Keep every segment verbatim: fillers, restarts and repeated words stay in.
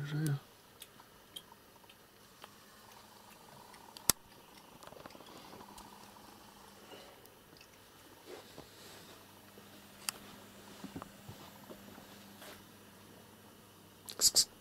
Продолжаю. Кс-кс.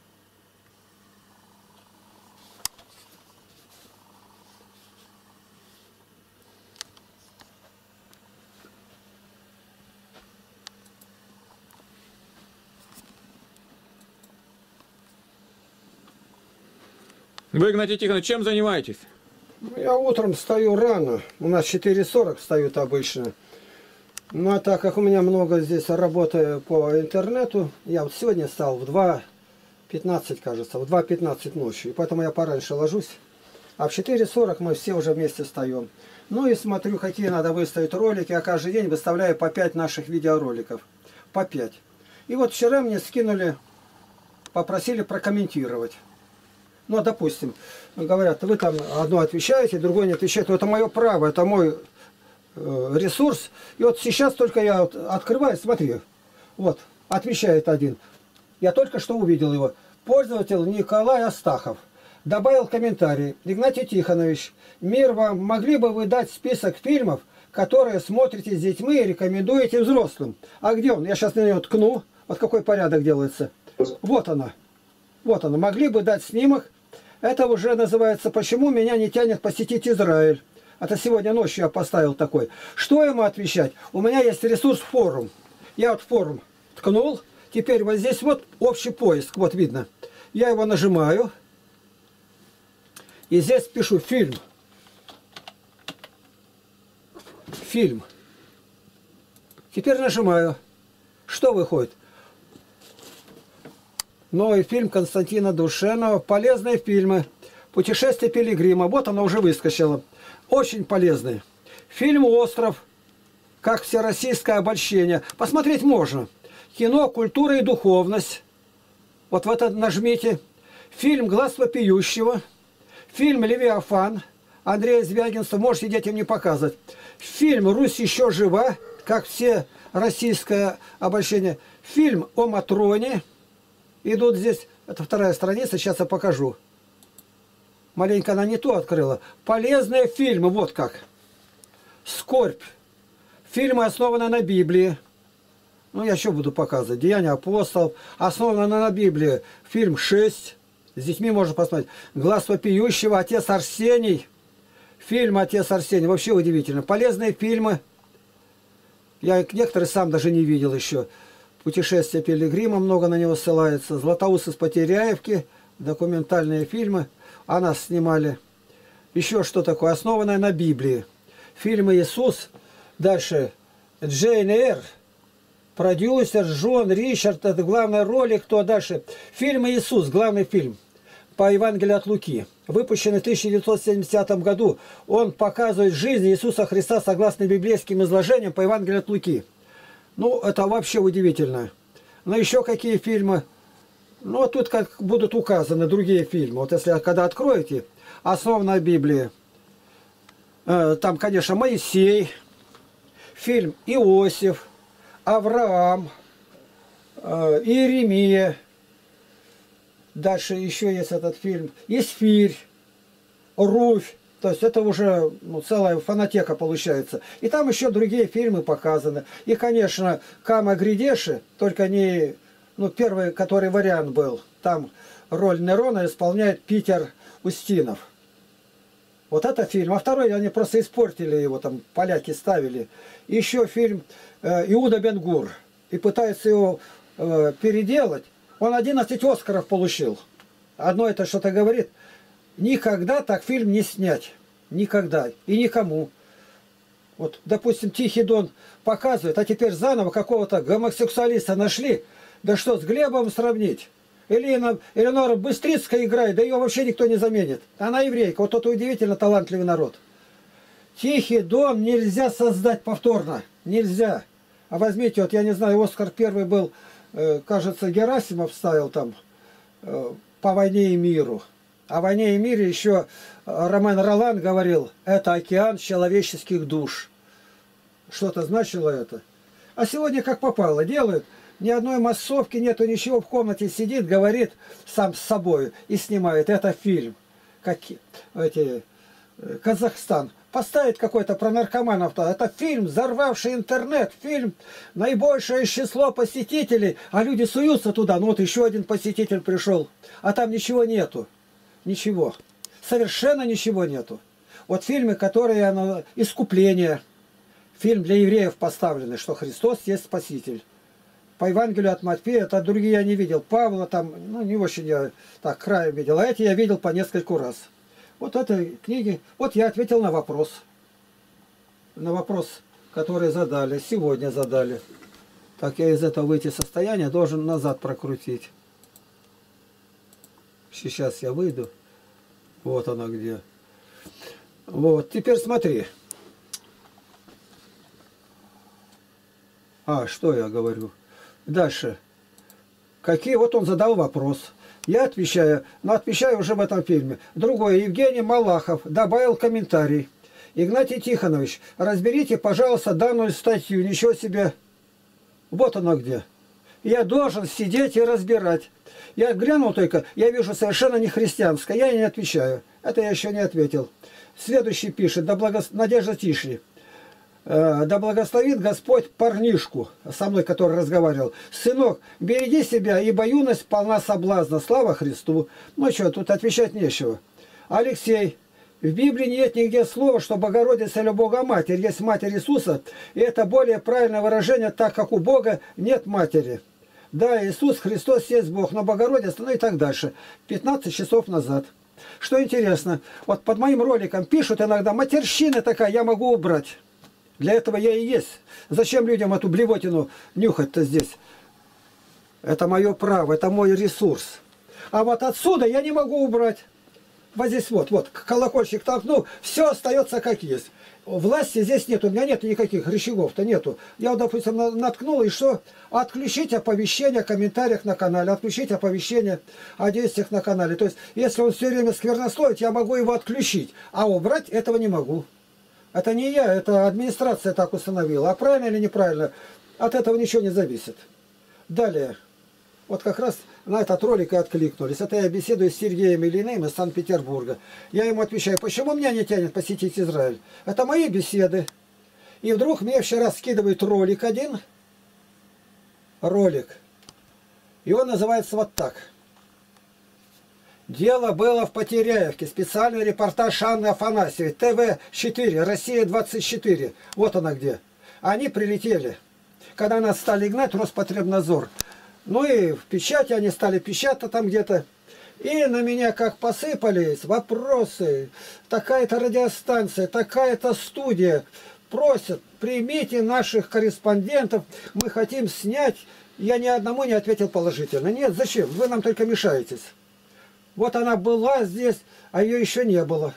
Вы, Игнатий Тихонович, чем занимаетесь? Я утром встаю рано. У нас четыре сорок встают обычно. Ну, а так как у меня много здесь работы по интернету, я вот сегодня встал в два пятнадцать, кажется, в два пятнадцать ночи. И поэтому я пораньше ложусь. А в четыре сорок мы все уже вместе встаем. Ну и смотрю, какие надо выставить ролики. Я каждый день выставляю по пять наших видеороликов. По пять. И вот вчера мне скинули, попросили прокомментировать. Ну, допустим, говорят, вы там одно отвечаете, другое не отвечаете. Это мое право, это мой э, ресурс. И вот сейчас только я вот открываю, смотри, вот, отвечает один. Я только что увидел его. Пользователь Николай Астахов добавил комментарий. Игнатий Тихонович, мир вам, могли бы вы дать список фильмов, которые смотрите с детьми и рекомендуете взрослым? А где он? Я сейчас на нее ткну. Вот какой порядок делается. Вот она. Вот она. Могли бы дать снимок. Это уже называется «Почему меня не тянет посетить Израиль?». Это сегодня ночью я поставил такой. Что ему отвечать? У меня есть ресурс форум. Я вот форум ткнул. Теперь вот здесь вот общий поиск. Вот видно. Я его нажимаю. И здесь пишу фильм. Фильм. Теперь нажимаю. Что выходит? Новый фильм Константина Душенова. Полезные фильмы. Путешествие пилигрима. Вот оно уже выскочило. Очень полезный. Фильм «Остров». Как всероссийское обольщение. Посмотреть можно. Кино, культура и духовность. Вот в это нажмите. Фильм «Глаз вопиющего». Фильм «Левиафан». Андрея Звягинцева. Можете детям не показывать. Фильм «Русь еще жива». Как все российское обольщение. Фильм о Матроне. Идут здесь, это вторая страница, сейчас я покажу. Маленько она не то открыла. Полезные фильмы, вот как. «Скорбь». Фильмы, основанные на Библии. Ну, я еще буду показывать. «Деяния апостолов». Основано на Библии. Фильм «Шесть». С детьми можно посмотреть. «Глаз вопиющего», «Отец Арсений». Фильм «Отец Арсений». Вообще удивительно. Полезные фильмы. Я некоторые сам даже не видел еще. «Путешествие пилигрима», много на него ссылается. «Златоуст из Потеряевки», документальные фильмы. А нас снимали. Еще что такое? Основанное на Библии. Фильмы «Иисус». Дальше Джейн Эйр. Продюсер Джон Ричард. Это главная роль. Кто дальше? Фильм «Иисус». Главный фильм. По Евангелию от Луки. Выпущенный в тысяча девятьсот семидесятом году. Он показывает жизнь Иисуса Христа согласно библейским изложениям по Евангелию от Луки. Ну, это вообще удивительно. Но еще какие фильмы? Ну, тут как будут указаны другие фильмы. Вот если когда откроете, основа на Библии. Там, конечно, Моисей. Фильм Иосиф. Авраам. Иеремия. Дальше еще есть этот фильм. Исфирь. Руфь. То есть это уже ну, целая фонотека получается. И там еще другие фильмы показаны. И, конечно, Кама Гридеши, только не... Ну, первый, который вариант был. Там роль Нерона исполняет Питер Устинов. Вот это фильм. А второй, они просто испортили его, там поляки ставили. И еще фильм э, Иуда Бен-Гур. И пытаются его э, переделать. Он одиннадцать Оскаров получил. Одно это что-то говорит. Никогда так фильм не снять. Никогда. И никому. Вот, допустим, Тихий Дон показывает, а теперь заново какого-то гомосексуалиста нашли. Да что, с Глебом сравнить? Элина, Эленора Быстрицкая играет, да ее вообще никто не заменит. Она еврейка. Вот это удивительно талантливый народ. Тихий Дон нельзя создать повторно. Нельзя. А возьмите, вот я не знаю, Оскар первый был, э, кажется, Герасимов ставил там э, «По войне и миру». О войне и мире еще Ромен Ролан говорил, это океан человеческих душ. Что-то значило это. А сегодня как попало. Делают Ни одной массовки нету, ничего, в комнате сидит, говорит сам с собой и снимает. Это фильм. Как эти, Казахстан. Поставить какой-то про наркоманов. Это фильм, взорвавший интернет. Фильм, наибольшее число посетителей. А люди суются туда. Ну вот еще один посетитель пришел. А там ничего нету. Ничего. Совершенно ничего нету. Вот фильмы, которые оно, искупление. Фильм для евреев поставленный, что Христос есть Спаситель. По Евангелию от Матфея, это другие я не видел. Павла там, ну не очень я так краем видел. А эти я видел по нескольку раз. Вот этой книги. Вот я ответил на вопрос. На вопрос, который задали. Сегодня задали. Так я из этого выйти состояния должен назад прокрутить. Сейчас я выйду. Вот она где. Вот. Теперь смотри. А, что я говорю? Дальше. Какие? Вот он задал вопрос. Я отвечаю, но отвечаю уже в этом фильме. Другой, Евгений Малахов, добавил комментарий. Игнатий Тихонович, разберите, пожалуйста, данную статью. Ничего себе. Вот оно где. Я должен сидеть и разбирать. Я глянул только, я вижу совершенно не христианское. Я и не отвечаю. Это я еще не ответил. Следующий пишет, да благо... Надежда Тишли. Да благословит Господь парнишку, со мной, который разговаривал. Сынок, береги себя, ибо юность полна соблазна. Слава Христу. Ну что, тут отвечать нечего. Алексей, в Библии нет нигде слова, что Богородица или Бога Матерь есть Матерь Иисуса. И это более правильное выражение, так как у Бога нет матери. Да, Иисус Христос есть Бог, но Богородица, ну и так дальше. пятнадцать часов назад. Что интересно, вот под моим роликом пишут иногда, матерщина такая, я могу убрать. Для этого я и есть. Зачем людям эту блевотину нюхать-то здесь? Это мое право, это мой ресурс. А вот отсюда я не могу убрать. Вот здесь вот, вот, колокольчик толкнул, все остается как есть. Власти здесь нет, у меня нет никаких рычагов-то нету. Я, вот, допустим, наткнул, и что? Отключить оповещение о комментариях на канале, отключить оповещение о действиях на канале. То есть, если он все время сквернословит, я могу его отключить, а убрать этого не могу. Это не я, это администрация так установила. А правильно или неправильно, от этого ничего не зависит. Далее. Вот как раз на этот ролик и откликнулись. Это я беседую с Сергеем Ильиным из Санкт-Петербурга. Я ему отвечаю, почему меня не тянет посетить Израиль? Это мои беседы. И вдруг мне вчера скидывает ролик один. Ролик. И он называется вот так. Дело было в Потеряевке. Специальный репортаж Анны Афанасьевой. ТВ четыре, Россия двадцать четыре. Вот она где. Они прилетели. Когда нас стали гнать, Роспотребнадзор. Ну и в печати они стали печатать там где-то. И на меня как посыпались вопросы. Такая-то радиостанция, такая-то студия. Просят, примите наших корреспондентов. Мы хотим снять. Я ни одному не ответил положительно. Нет, зачем? Вы нам только мешаетесь. Вот она была здесь, а ее еще не было.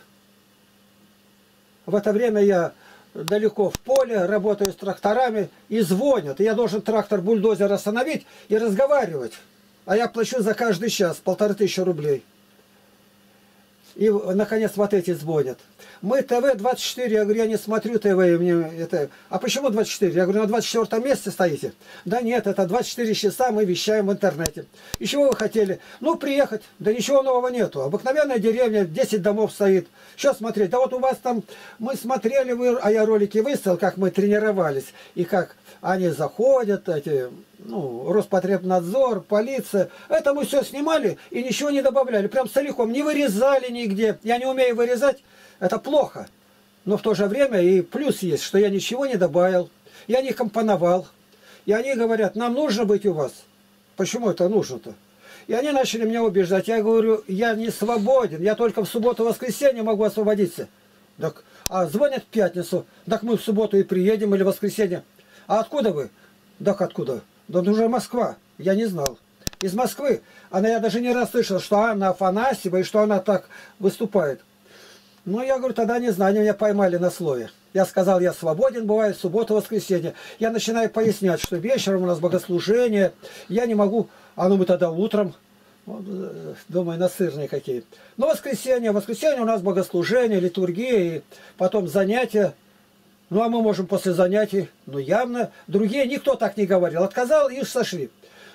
В это время я далеко в поле, работаю с тракторами, и звонят. И я должен трактор-бульдозер остановить и разговаривать. А я плачу за каждый час полторы тысячи рублей. И, наконец, вот эти звонят. Мы ТВ двадцать четыре, я говорю, я не смотрю ТВ. И мне это... А почему двадцать четыре? Я говорю, на двадцать четвёртом месте стоите. Да нет, это двадцать четыре часа мы вещаем в интернете. И чего вы хотели? Ну, приехать. Да ничего нового нету. Обыкновенная деревня, десять домов стоит. Что смотреть? Да вот у вас там, мы смотрели, вы... а я ролики выставил, как мы тренировались. И как они заходят, эти... Ну, Роспотребнадзор, полиция. Это мы все снимали и ничего не добавляли. Прям целиком. Не вырезали нигде. Я не умею вырезать. Это плохо. Но в то же время и плюс есть, что я ничего не добавил. Я не компоновал. И они говорят, нам нужно быть у вас. Почему это нужно-то? И они начали меня убеждать. Я говорю, я не свободен. Я только в субботу-воскресенье могу освободиться. Так, а звонят в пятницу. Так мы в субботу и приедем или в воскресенье. А откуда вы? Так откуда? Да уже Москва. Я не знал. Из Москвы. Она, я даже не раз слышал, что Анна Афанасьева и что она так выступает. Ну, я говорю, тогда не знаю, они меня поймали на слове. Я сказал, я свободен, бывает, в субботу, воскресенье. Я начинаю пояснять, что вечером у нас богослужение, я не могу, а ну мы тогда утром, вот, думаю, насырные какие. Но воскресенье, воскресенье у нас богослужение, литургия, и потом занятия. Ну, а мы можем после занятий, ну, явно, другие, никто так не говорил. Отказал, и сошли.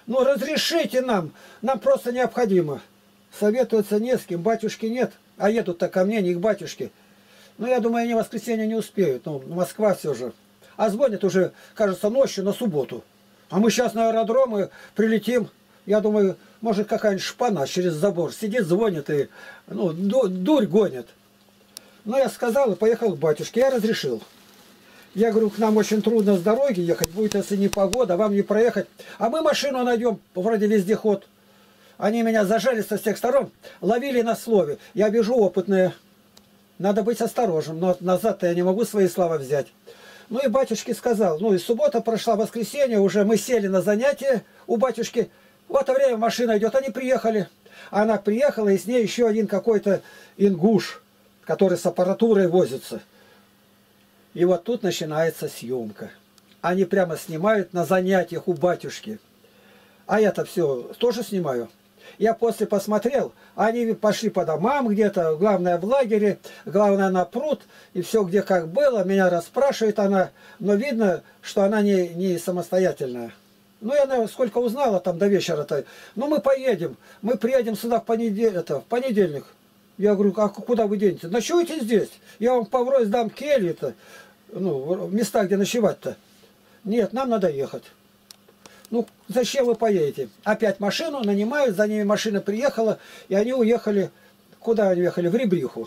Ну, разрешите нам, нам просто необходимо. Советуются не с кем, батюшки нет, а едут-то ко мне, не к батюшке. Ну, я думаю, они в воскресенье не успеют, ну, Москва все же. А звонят уже, кажется, ночью на субботу. А мы сейчас на аэродром и прилетим. Я думаю, может, какая-нибудь шпана через забор сидит, звонит и, ну, дурь гонит. Ну, я сказал и поехал к батюшке, я разрешил. Я говорю, к нам очень трудно с дороги ехать, будет, если не погода, вам не проехать. А мы машину найдем, вроде вездеход. Они меня зажали со всех сторон, ловили на слове. Я вижу опытные. Надо быть осторожным, но назад-то я не могу свои слова взять. Ну и батюшке сказал, ну и суббота прошла, воскресенье, уже мы сели на занятия у батюшки. В это время машина идет, они приехали. Она приехала, и с ней еще один какой-то ингуш, который с аппаратурой возится. И вот тут начинается съемка. Они прямо снимают на занятиях у батюшки. А я-то все тоже снимаю. Я после посмотрел, они пошли по домам где-то, главное в лагере, главное на пруд, и все где как было, меня расспрашивает она, но видно, что она не, не самостоятельная. Ну, я, наверное, сколько узнала там до вечера-то. Ну, мы поедем, мы приедем сюда в понедельник. Это, в понедельник. Я говорю, а куда вы денете? Ночуйте здесь. Я вам поврось дам кельи-то, ну, места, где ночевать-то. Нет, нам надо ехать. Ну, зачем вы поедете? Опять машину нанимают, за ними машина приехала, и они уехали. Куда они уехали? В Ребриху.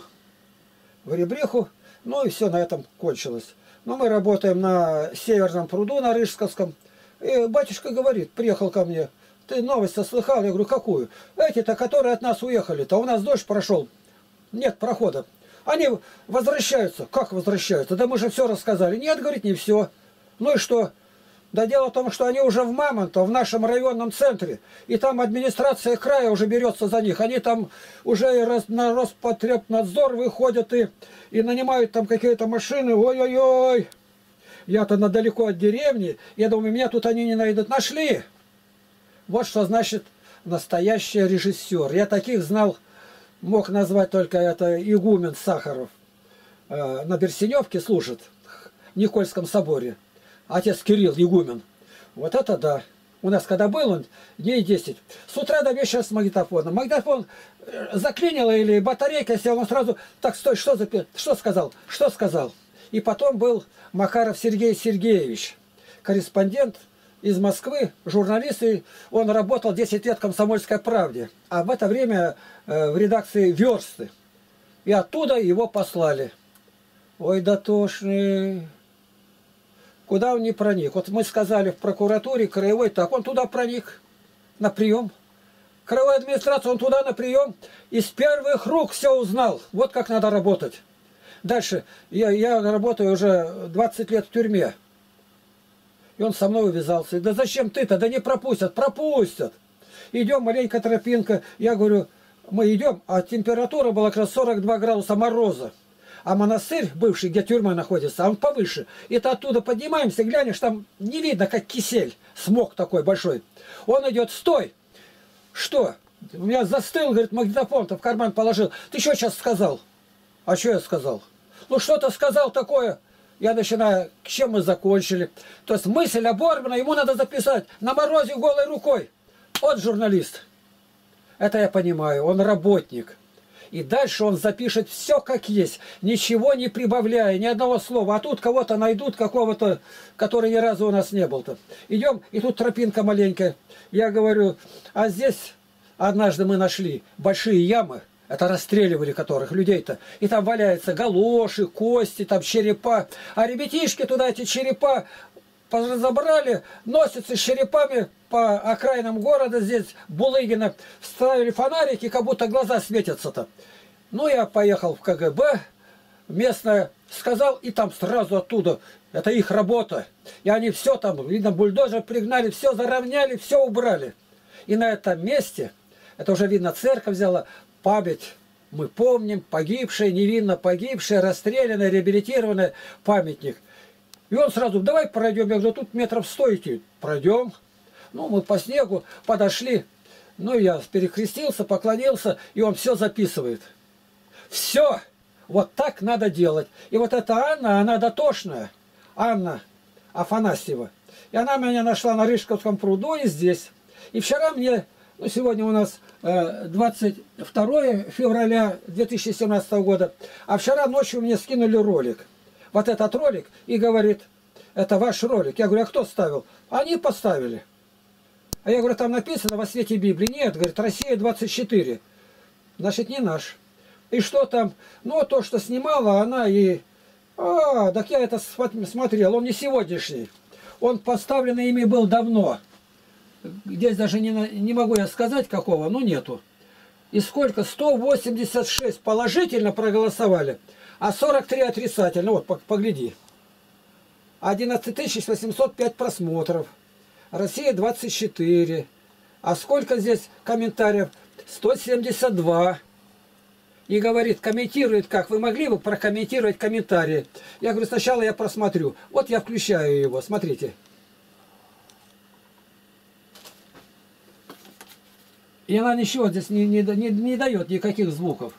В Ребриху. Ну, и все на этом кончилось. Но мы работаем на Северном пруду, на Рижсковском. И батюшка говорит, приехал ко мне, ты новость-то слыхал? Я говорю, какую? Эти-то, которые от нас уехали-то, у нас дождь прошел, нет прохода. Они возвращаются. Как возвращаются? Да мы же все рассказали. Нет, говорит, не все. Ну и что? Да дело в том, что они уже в Мамонтово, в нашем районном центре, и там администрация края уже берется за них. Они там уже на Роспотребнадзор выходят и, и нанимают там какие-то машины. Ой-ой-ой! Я-то надалеко от деревни, я думаю, меня тут они не найдут. Нашли! Вот что значит настоящий режиссер. Я таких знал, мог назвать только это игумен Сахаров. Э, на Берсеневке служит, в Никольском соборе. Отец Кирилл, игумен. Вот это да. У нас когда был он, дней десять. С утра до вечера с магнитофоном. Магнитофон заклинило или батарейка села, он сразу, так, стой, что, за... что сказал? Что сказал? И потом был Макаров Сергей Сергеевич, корреспондент из Москвы, журналист, и он работал десять лет в «Комсомольской правде», а в это время э, в редакции «Версты». И оттуда его послали. Ой, дотошный. Куда он не проник? Вот мы сказали в прокуратуре, краевой, так он туда проник, на прием. Краевая администрация, он туда на прием, и с первых рук все узнал. Вот как надо работать. Дальше, я, я работаю уже двадцать лет в тюрьме. И он со мной увязался. Да зачем ты-то? Да не пропустят. Пропустят. Идем, маленькая тропинка. Я говорю, мы идем, а температура была как раз сорок два градуса мороза. А монастырь, бывший, где тюрьма находится, он повыше. И то оттуда поднимаемся, глянешь, там не видно, как кисель. Смог такой большой. Он идет, стой. Что? У меня застыл, говорит, магнитофон-то в карман положил. Ты что сейчас сказал? А что я сказал? Ну что-то сказал такое. Я начинаю, к чем мы закончили. То есть мысль оборвана, ему надо записать на морозе голой рукой. Вот журналист. Это я понимаю, он работник. И дальше он запишет все как есть, ничего не прибавляя, ни одного слова. А тут кого-то найдут, какого-то, который ни разу у нас не был-то. Идем, и тут тропинка маленькая. Я говорю, а здесь однажды мы нашли большие ямы. Это расстреливали которых людей-то. И там валяются галоши, кости, там черепа. А ребятишки туда эти черепа разобрали, носятся с черепами по окраинам города здесь, Булыгина. Вставили фонарики, как будто глаза светятся-то. Ну, я поехал в ка гэ бэ, местное, сказал, и там сразу оттуда, это их работа. И они все там, видно, бульдозер пригнали, все заровняли, все убрали. И на этом месте, это уже видно, церковь взяла, память, мы помним, погибшие, невинно погибшие, расстрелянные, реабилитированные, памятник. И он сразу, давай пройдем, я говорю, тут метров сто идти. Пройдем. Ну, мы по снегу подошли. Ну, я перекрестился, поклонился, и он все записывает. Все! Вот так надо делать. И вот эта Анна, она дотошная. Анна Афанасьева. И она меня нашла на Рижсковском пруду и здесь. И вчера мне, ну сегодня у нас двадцать второе февраля две тысячи семнадцатого года, а вчера ночью мне скинули ролик. Вот этот ролик и говорит, это ваш ролик. Я говорю, а кто ставил? Они поставили. А я говорю, там написано во свете Библии. Нет, говорит, Россия двадцать четыре. Значит, не наш. И что там? Ну, то, что снимала она и... А, так я это смотрел. Он не сегодняшний. Он поставлен ими был давно. Здесь даже не, не могу я сказать, какого, но нету. И сколько? сто восемьдесят шесть положительно проголосовали, а сорок три отрицательно. Вот, погляди. одиннадцать тысяч восемьсот пять просмотров. Россия двадцать четыре. А сколько здесь комментариев? сто семьдесят два. И говорит, комментирует как. Вы могли бы прокомментировать комментарии? Я говорю, сначала я просмотрю. Вот я включаю его. Смотрите. И она ничего здесь не, не, не, не дает никаких звуков.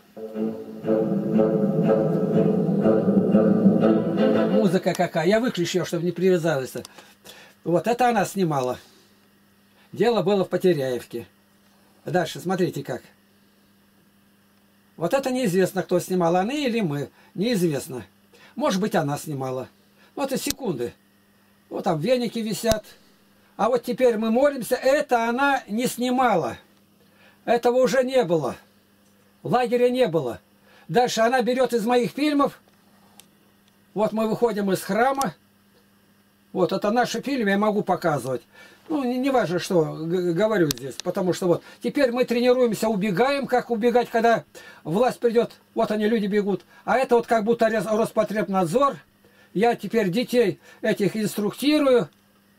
Музыка какая. Я выключил, чтобы не привязалась. Вот это она снимала. Дело было в Потеряевке. Дальше, смотрите как. Вот это неизвестно, кто снимал. Они или мы. Неизвестно. Может быть, она снимала. Вот и секунды. Вот там веники висят. А вот теперь мы молимся. Это она не снимала. Этого уже не было. Лагеря не было. Дальше она берет из моих фильмов. Вот мы выходим из храма. Вот это наши фильмы, я могу показывать. Ну, не, не важно, что говорю здесь. Потому что вот теперь мы тренируемся, убегаем, как убегать, когда власть придет. Вот они, люди бегут. А это вот как будто Роспотребнадзор. Я теперь детей этих инструктирую.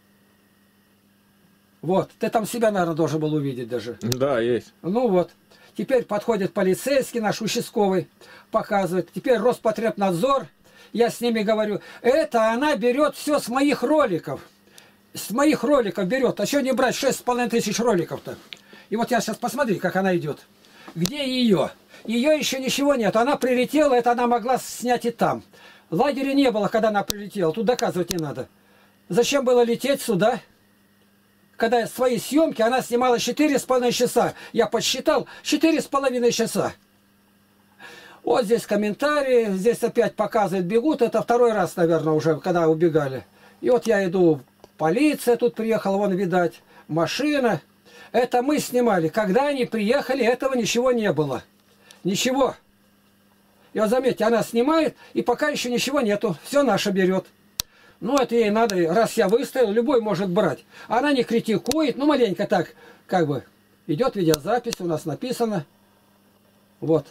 Вот, ты там себя, наверное, должен был увидеть даже. Да, есть. Ну вот, теперь подходит полицейский наш участковый, показывает. Теперь Роспотребнадзор, я с ними говорю, это она берет все с моих роликов. С моих роликов берет. А что не брать шесть с половиной тысяч роликов-то? И вот я сейчас посмотри, как она идет. Где ее? Ее еще ничего нет. Она прилетела, это она могла снять и там. Лагеря не было, когда она прилетела. Тут доказывать не надо. Зачем было лететь сюда? Когда свои съемки, она снимала четыре с половиной часа. Я подсчитал, четыре с половиной часа. Вот здесь комментарии, здесь опять показывают, бегут. Это второй раз, наверное, уже, когда убегали. И вот я иду, полиция тут приехала, вон, видать, машина. Это мы снимали. Когда они приехали, этого ничего не было. Ничего. И вот заметьте, она снимает, и пока еще ничего нету. Все наше берет. Ну, это ей надо, раз я выставил, любой может брать. Она не критикует, ну, маленько так, как бы, идет видеозапись, у нас написано. Вот.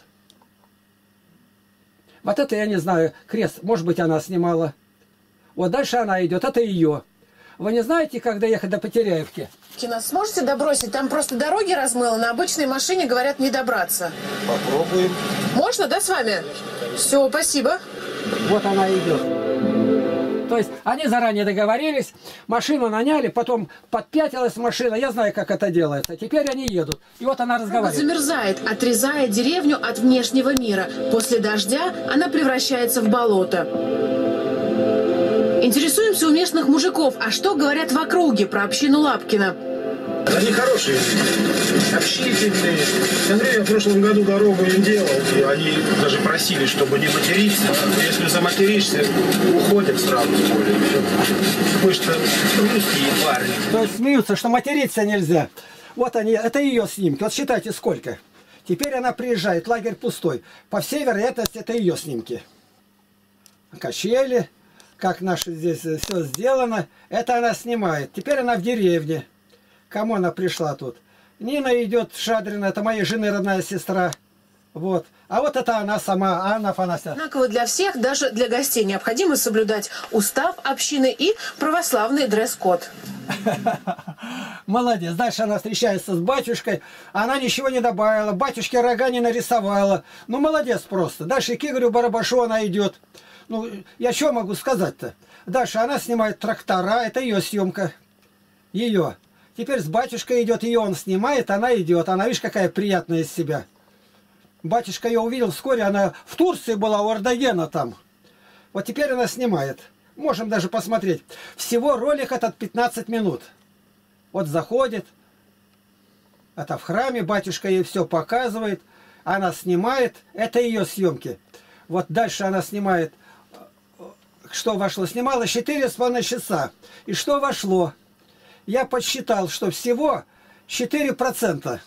Вот это я не знаю, крест, может быть, она снимала. Вот дальше она идет, это ее. Вы не знаете, как доехать до Потеряевки? Нас сможете добросить? Там просто дороги размыло, на обычной машине, говорят, не добраться. Попробуем. Можно, да, с вами? Все, спасибо. Вот она идет. То есть они заранее договорились, машину наняли, потом подпятилась машина. Я знаю, как это делается. Теперь они едут. И вот она разговаривает. Замерзает, отрезая деревню от внешнего мира. После дождя она превращается в болото. Интересуемся у местных мужиков, а что говорят в округе про общину Лапкина? Они хорошие, общительные. Андрей, я в прошлом году дорогу им делал, и они даже просили, чтобы не материться. Если заматеришься, уходят сразу. Мы что русские парни. То есть смеются, что материться нельзя. Вот они, это ее снимки. Вот считайте, сколько. Теперь она приезжает, лагерь пустой. По всей вероятности, это ее снимки. Качели, как наше здесь все сделано. Это она снимает. Теперь она в деревне. Кому она пришла тут? Нина идет, Шадрина, это моей жены родная сестра. Вот. А вот это она сама, Анна Афанасьевна. Одинаково для всех, даже для гостей, необходимо соблюдать устав общины и православный дресс-код. Молодец. Дальше она встречается с батюшкой. Она ничего не добавила. Батюшке рога не нарисовала. Ну, молодец просто. Дальше к Игорю Барабашу она идет. Ну, я что могу сказать-то? Дальше она снимает трактора. Это ее съемка. Ее. Теперь с батюшкой идет, ее он снимает, она идет. Она, видишь, какая приятная из себя. Батюшка ее увидел вскоре, она в Турции была, у Эрдогена там. Вот теперь она снимает. Можем даже посмотреть. Всего ролик этот пятнадцать минут. Вот заходит, Это в храме, батюшка ей все показывает. Она снимает, это ее съемки. Вот дальше она снимает, что вошло. Снимала четыре с половиной часа. И что вошло? Я подсчитал, что всего четыре процента.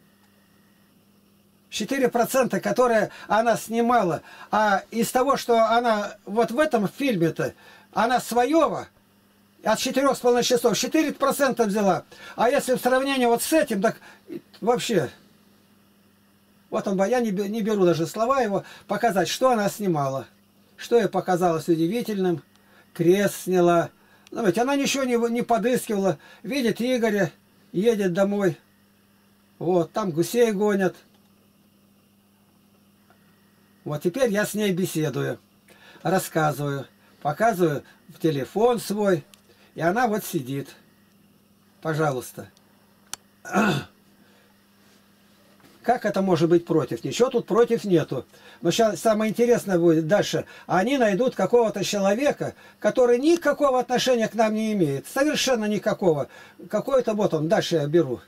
четыре процента, которые она снимала. А из того, что она вот в этом фильме-то, она своего от четырёх с половиной часов четыре процента взяла. А если в сравнении вот с этим, так вообще... Вот он, я не, не беру даже слова его, показать, что она снимала. Что ей показалось удивительным. Крест сняла. Ну, ведь она ничего не, не подыскивала. Видит Игоря, едет домой. Вот, там гусей гонят. Вот теперь я с ней беседую. Рассказываю. Показываю в телефон свой. И она вот сидит. Пожалуйста. Как это может быть против? Ничего тут против нету. Но сейчас самое интересное будет дальше. Они найдут какого-то человека, который никакого отношения к нам не имеет. Совершенно никакого. Какой-то вот он. Дальше я беру.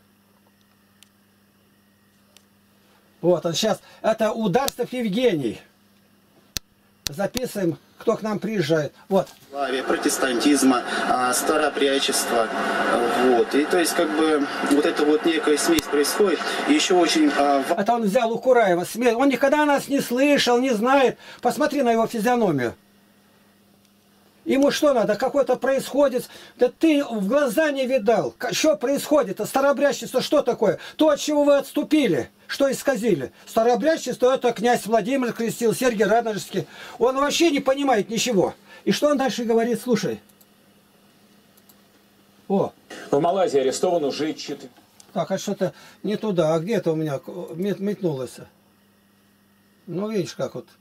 Вот он сейчас. Это Ударцев Евгений. Записываем, кто к нам приезжает. Вот. Протестантизма, старообрядчества. Вот. И то есть как бы вот эта вот некая смесь происходит. И еще очень... Это он взял у Кураева смесь. Он никогда нас не слышал, не знает. Посмотри на его физиономию. Ему что надо? Какой-то происходит. Да ты в глаза не видал. Что происходит? Старообрядчество что такое? То, от чего вы отступили. Что исказили? Старообрядчество это князь Владимир крестил, Сергий Радонежский. Он вообще не понимает ничего. И что он дальше говорит? Слушай. О. В Малайзии арестован уже четыре. Так, а что-то не туда. А где-то у меня метнулось. Ну, видишь, как вот.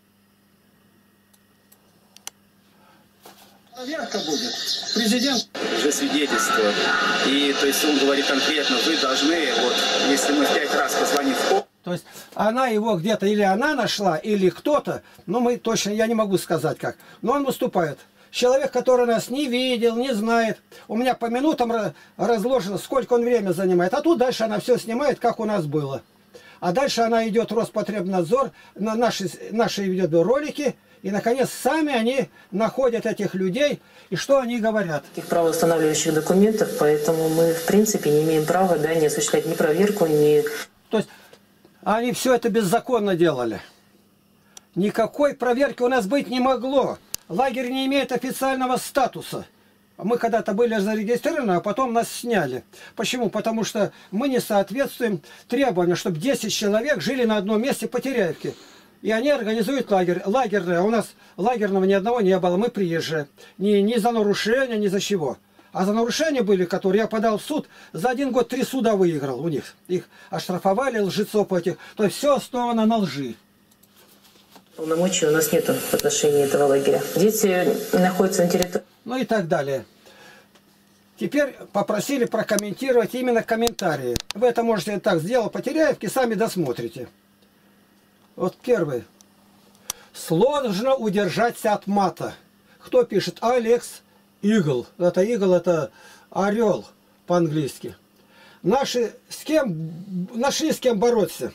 Проверка будет. Президент. Уже свидетельство. И то есть он говорит конкретно, вы должны, вот, если мы в пять раз позвоним в КОП. То есть она его где-то, или она нашла, или кто-то, ну мы точно, я не могу сказать как, но он выступает. Человек, который нас не видел, не знает. У меня по минутам разложено, сколько он время занимает. А тут дальше она все снимает, как у нас было. А дальше она идет в Роспотребнадзор, на наши, наши ведет ролики. И, наконец, сами они находят этих людей, и что они говорят? Таких правоустанавливающих документов, поэтому мы, в принципе, не имеем права, да, не осуществлять ни проверку, ни... То есть, они все это беззаконно делали. Никакой проверки у нас быть не могло. Лагерь не имеет официального статуса. Мы когда-то были зарегистрированы, а потом нас сняли. Почему? Потому что мы не соответствуем требованиям, чтобы десять человек жили на одном месте по Теряевке. И они организуют лагерь. Лагерное. У нас лагерного ни одного не было. Мы приезжие. Ни, ни за нарушение, ни за чего. А за нарушения были, которые я подал в суд. За один год три суда выиграл у них. Их оштрафовали, лжецов этих. То есть все основано на лжи. Полномочий у нас нет в отношении этого лагеря. Дети находятся на территории... Ну и так далее. Теперь попросили прокомментировать именно комментарии. Вы это можете так сделать по Теряевке, сами досмотрите. Вот первый. Сложно удержаться от мата. Кто пишет? Алекс Игл. Это Игл, это орел по-английски. Наши с кем, нашли с кем бороться.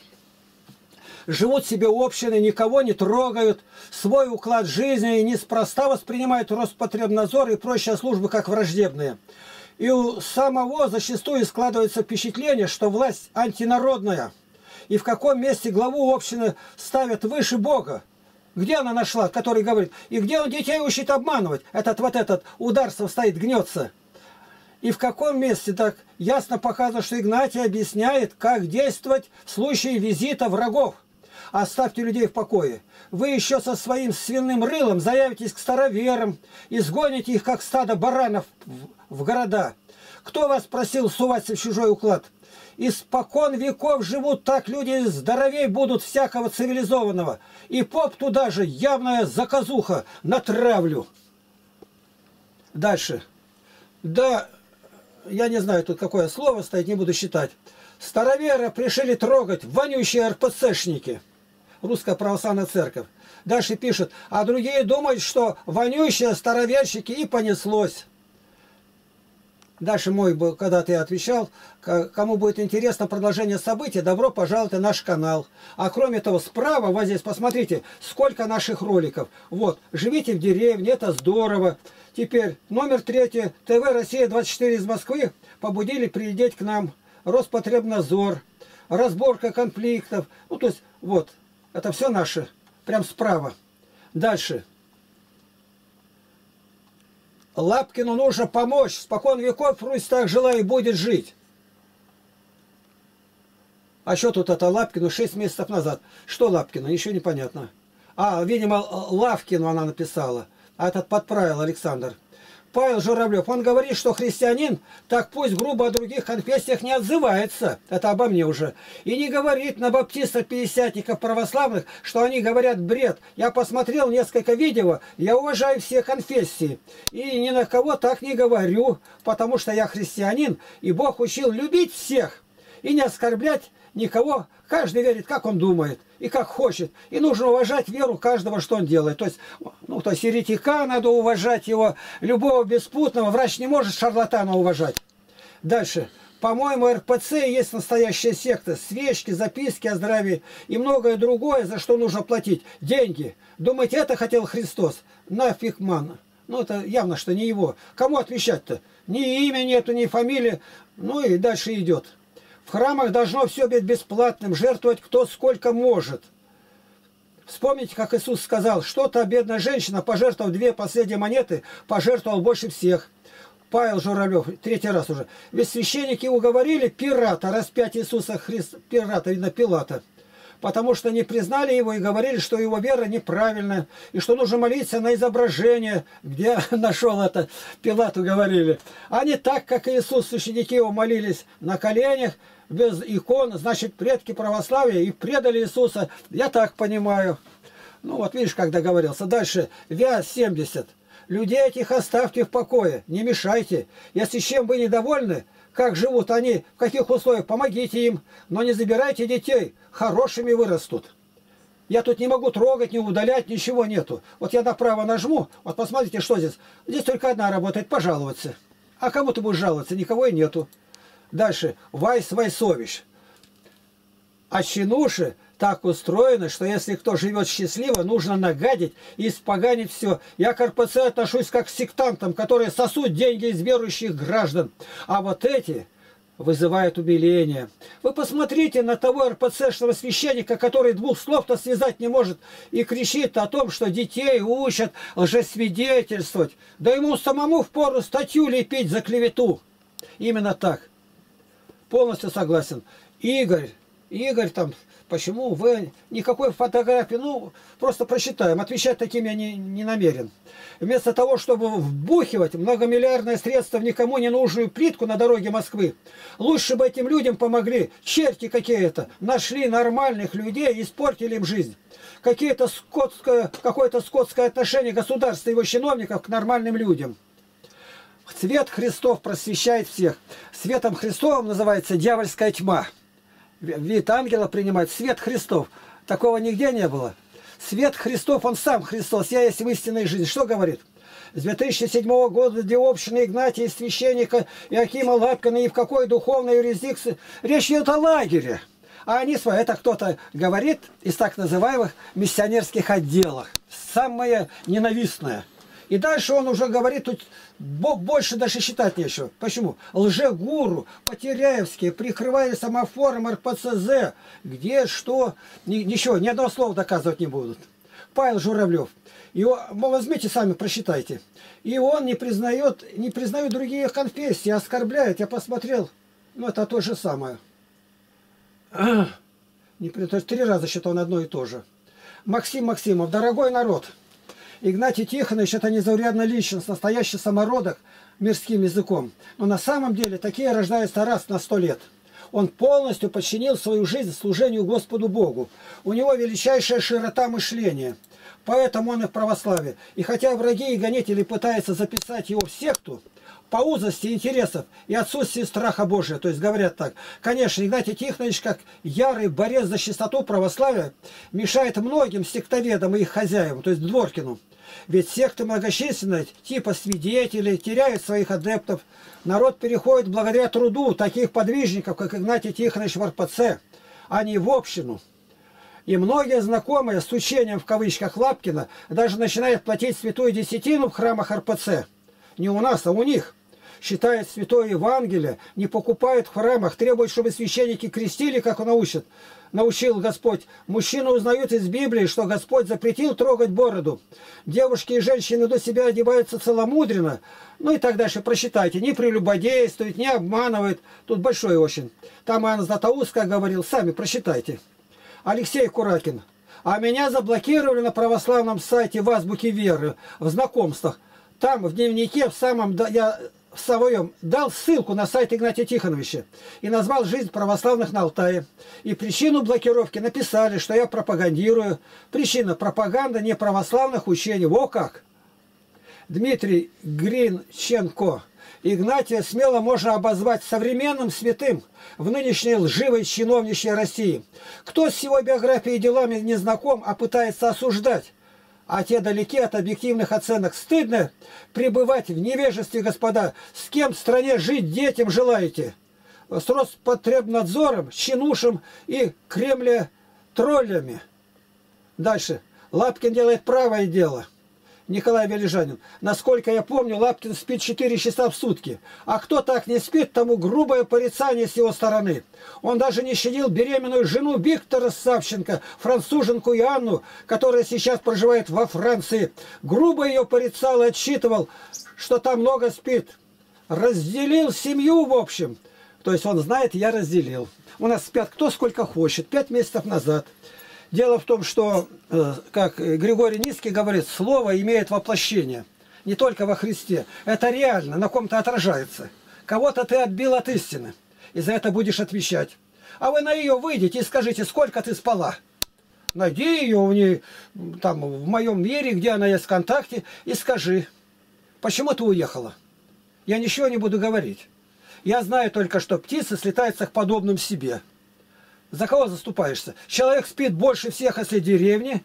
Живут себе общины, никого не трогают. Свой уклад жизни неспроста воспринимают Роспотребнадзор и прочие службы как враждебные. И у самого зачастую складывается впечатление, что власть антинародная. И в каком месте главу общины ставят выше Бога? Где она нашла, который говорит? И где он детей учит обманывать? Этот вот этот Ударцев стоит, гнется. И в каком месте так ясно показано, что Игнатий объясняет, как действовать в случае визита врагов. Оставьте людей в покое. Вы еще со своим свиным рылом заявитесь к староверам, изгоните их, как стадо баранов, в города. Кто вас просил суваться в чужой уклад? Испокон веков живут так люди, здоровей будут всякого цивилизованного. И поп туда же, явная заказуха, на травлю. Дальше. Да, я не знаю, тут какое слово стоит, не буду считать. Староверы пришли трогать вонючие эр пэ цэшники. Русская православная церковь. Дальше пишут, а другие думают, что вонючие староверщики, и понеслось. Дальше мой был, когда ты отвечал, кому будет интересно продолжение событий, добро пожаловать на наш канал. А кроме того, справа, вот здесь, посмотрите, сколько наших роликов. Вот, живите в деревне, это здорово. Теперь номер третий, ТВ «Россия двадцать четыре» из Москвы побудили прилететь к нам. Роспотребнадзор, разборка конфликтов. Ну, то есть, вот, это все наше, прям справа. Дальше. Лапкину нужно помочь. Спокон веков Русь так жила и будет жить. А что тут это Лапкину шесть месяцев назад? Что Лапкину? Еще непонятно. А, видимо, Лавкину она написала. А этот подправил Александр. Павел Журавлев, он говорит, что христианин, так пусть грубо о других конфессиях не отзывается. Это обо мне уже. И не говорит на баптистов-пятидесятников православных, что они говорят бред. Я посмотрел несколько видео, я уважаю все конфессии. И ни на кого так не говорю, потому что я христианин, и Бог учил любить всех и не оскорблять никого. Каждый верит, как он думает и как хочет. И нужно уважать веру каждого, что он делает. То есть, ну, то есть еретика надо уважать его, любого беспутного. Врач не может шарлатана уважать. Дальше. По-моему, эр пэ цэ есть настоящая секта. Свечки, записки о здравии и многое другое, за что нужно платить. Деньги. Думаете, это хотел Христос? Нафиг ман. Ну, это явно, что не его. Кому отвечать-то? Ни имя нету, ни фамилии. Ну и дальше идет. В храмах должно все быть бесплатным, жертвовать кто сколько может. Вспомните, как Иисус сказал, что-то бедная женщина, пожертвовав две последние монеты, пожертвовал больше всех. Павел Журавлев, третий раз уже. Ведь священники уговорили пирата распять Иисуса Христа, пирата, видно, Пилата, потому что не признали его и говорили, что его вера неправильная, и что нужно молиться на изображение, где нашел это, Пилату говорили. А не так, как Иисус, ученики его молились на коленях, без икон, значит, предки православия и предали Иисуса. Я так понимаю. Ну вот, видишь, как договорился. Дальше, ВЯЗ семьдесят. Людей этих оставьте в покое, не мешайте. Если чем вы недовольны, как живут они, в каких условиях, помогите им, но не забирайте детей, хорошими вырастут. Я тут не могу трогать, не удалять, ничего нету. Вот я направо нажму, вот посмотрите, что здесь. Здесь только одна работает, пожаловаться. А кому ты будешь жаловаться? Никого и нету. Дальше, Вайс Вайсович. А чинуши так устроены, что если кто живет счастливо, нужно нагадить и испоганить все. Я к эр пэ цэ отношусь как к сектантам, которые сосут деньги из верующих граждан. А вот эти вызывают умиление. Вы посмотрите на того эр пэ цэшного священника, который двух слов-то связать не может и кричит о том, что детей учат лжесвидетельствовать. Да ему самому впору статью лепить за клевету. Именно так. Полностью согласен. Игорь, Игорь там, почему вы никакой фотографии, ну, просто прочитаем. Отвечать таким я не, не намерен. Вместо того, чтобы вбухивать многомиллиардные средства в никому не нужную плитку на дороге Москвы, лучше бы этим людям помогли. Черти какие-то нашли нормальных людей и испортили им жизнь. Какие-то скотское, какое-то скотское отношение государства и его чиновников к нормальным людям. Свет Христов просвещает всех. Светом Христовым называется дьявольская тьма. Вид ангела принимает свет Христов. Такого нигде не было. Свет Христов, он сам Христос. Я есть в истинной жизни. Что говорит? С две тысячи седьмого года для общины Игнатия, священника Иоакима Лапкина и в какой духовной юрисдикции. Речь идет о лагере. А они свои, это кто-то говорит из так называемых миссионерских отделах. Самое ненавистное. И дальше он уже говорит, тут больше даже считать нечего. Почему? Лжегуру, Потеряевские, прикрывая самофором эр пэ цэ зэ, где, что, ни, ничего, ни одного слова доказывать не будут. Павел Журавлев. Его, возьмите сами, просчитайте. И он не признает, не признает другие конфессии, оскорбляет. Я посмотрел, ну это то же самое. Не, то есть три раза считал одно и то же. Максим Максимов, дорогой народ. Игнатий Тихонович – это незаурядная личность, настоящий самородок мирским языком. Но на самом деле такие рождаются раз на сто лет. Он полностью подчинил свою жизнь служению Господу Богу. У него величайшая широта мышления. Поэтому он и в православии. И хотя враги и гонители пытаются записать его в секту, по узости интересов и отсутствии страха Божия, то есть говорят так. Конечно, Игнатий Тихонович, как ярый борец за чистоту православия, мешает многим сектоведам и их хозяевам, то есть Дворкину. Ведь секты многочисленные, типа свидетелей, теряют своих адептов. Народ переходит благодаря труду таких подвижников, как Игнатий Тихонович в эр пэ цэ, а не в общину. И многие знакомые с учением в кавычках Лапкина даже начинают платить святую десятину в храмах эр пэ цэ. Не у нас, а у них. Считают святое Евангелие, не покупают в храмах, требуют, чтобы священники крестили, как он научит. Научил Господь. Мужчины узнают из Библии, что Господь запретил трогать бороду. Девушки и женщины до себя одеваются целомудренно. Ну и так дальше прочитайте. Не прелюбодействуют, не обманывают. Тут большой очень. Там Иоанн Златоуст, как говорил, сами прочитайте. Алексей Куракин. А меня заблокировали на православном сайте в Азбуке Веры, в знакомствах. Там в дневнике в самом... я в своем дал ссылку на сайт Игнатия Тихоновича и назвал «Жизнь православных на Алтае». И причину блокировки написали, что я пропагандирую. Причина пропаганда неправославных учений. Во как! Дмитрий Гринченко. Игнатия смело можно обозвать современным святым в нынешней лживой чиновничьей России. Кто с его биографией и делами не знаком, а пытается осуждать, а те далеки от объективных оценок. Стыдно пребывать в невежестве, господа. С кем в стране жить детям желаете? С Роспотребнадзором, Чинушем и Кремле-троллями. Дальше. Лапкин делает правое дело. Николай Вележанин. Насколько я помню, Лапкин спит четыре часа в сутки. А кто так не спит, тому грубое порицание с его стороны. Он даже не щадил беременную жену Виктора Савченко, француженку Иоанну, которая сейчас проживает во Франции. Грубо ее порицал и отчитывал, что там много спит. Разделил семью, в общем. То есть он знает, я разделил. У нас спят кто сколько хочет. Пять месяцев назад. Дело в том, что, как Григорий Низкий говорит, слово имеет воплощение. Не только во Христе. Это реально, на ком-то отражается. Кого-то ты отбил от истины. И за это будешь отвечать. А вы на нее выйдете и скажите, сколько ты спала. Найди ее в, ней, там, в моем мире, где она есть в контакте, и скажи, почему ты уехала. Я ничего не буду говорить. Я знаю только, что птицы слетаются к подобным себе. За кого заступаешься? Человек спит больше всех, если деревни,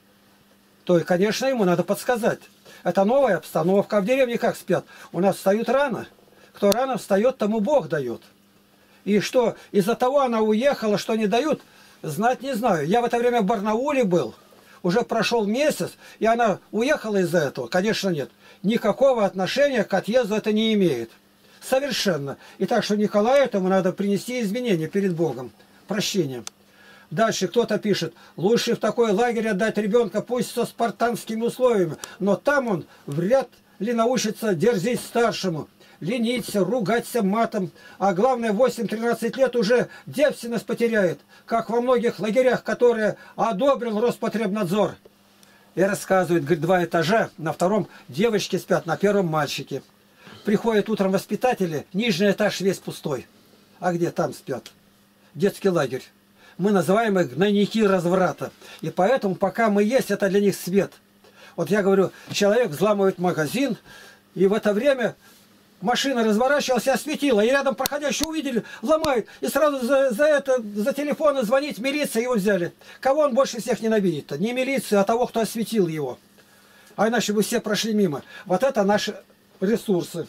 то, конечно, ему надо подсказать. Это новая обстановка. А в деревне как спят? У нас встают рано. Кто рано встает, тому Бог дает. И что, из-за того она уехала, что не дают, знать не знаю. Я в это время в Барнауле был. Уже прошел месяц, и она уехала из-за этого? Конечно, нет. Никакого отношения к отъезду это не имеет. Совершенно. И так что Николаю этому надо принести извинения перед Богом. Прощение. Дальше кто-то пишет, лучше в такой лагерь отдать ребенка, пусть со спартанскими условиями, но там он вряд ли научится дерзить старшему, лениться, ругаться матом, а главное, в восемь-тринадцать лет уже девственность потеряет, как во многих лагерях, которые одобрил Роспотребнадзор. И рассказывает, говорит, два этажа, на втором девочки спят, на первом мальчики. Приходят утром воспитатели, нижний этаж весь пустой. А где там спят? Детский лагерь. Мы называем их гнойники разврата. И поэтому, пока мы есть, это для них свет. Вот я говорю, человек взламывает магазин, и в это время машина разворачивалась и осветила. И рядом проходящие увидели, ломают. И сразу за, за это, за телефоны звонить милиция, его взяли. Кого он больше всех ненавидит-то? Не милицию, а того, кто осветил его. А иначе бы все прошли мимо. Вот это наши ресурсы.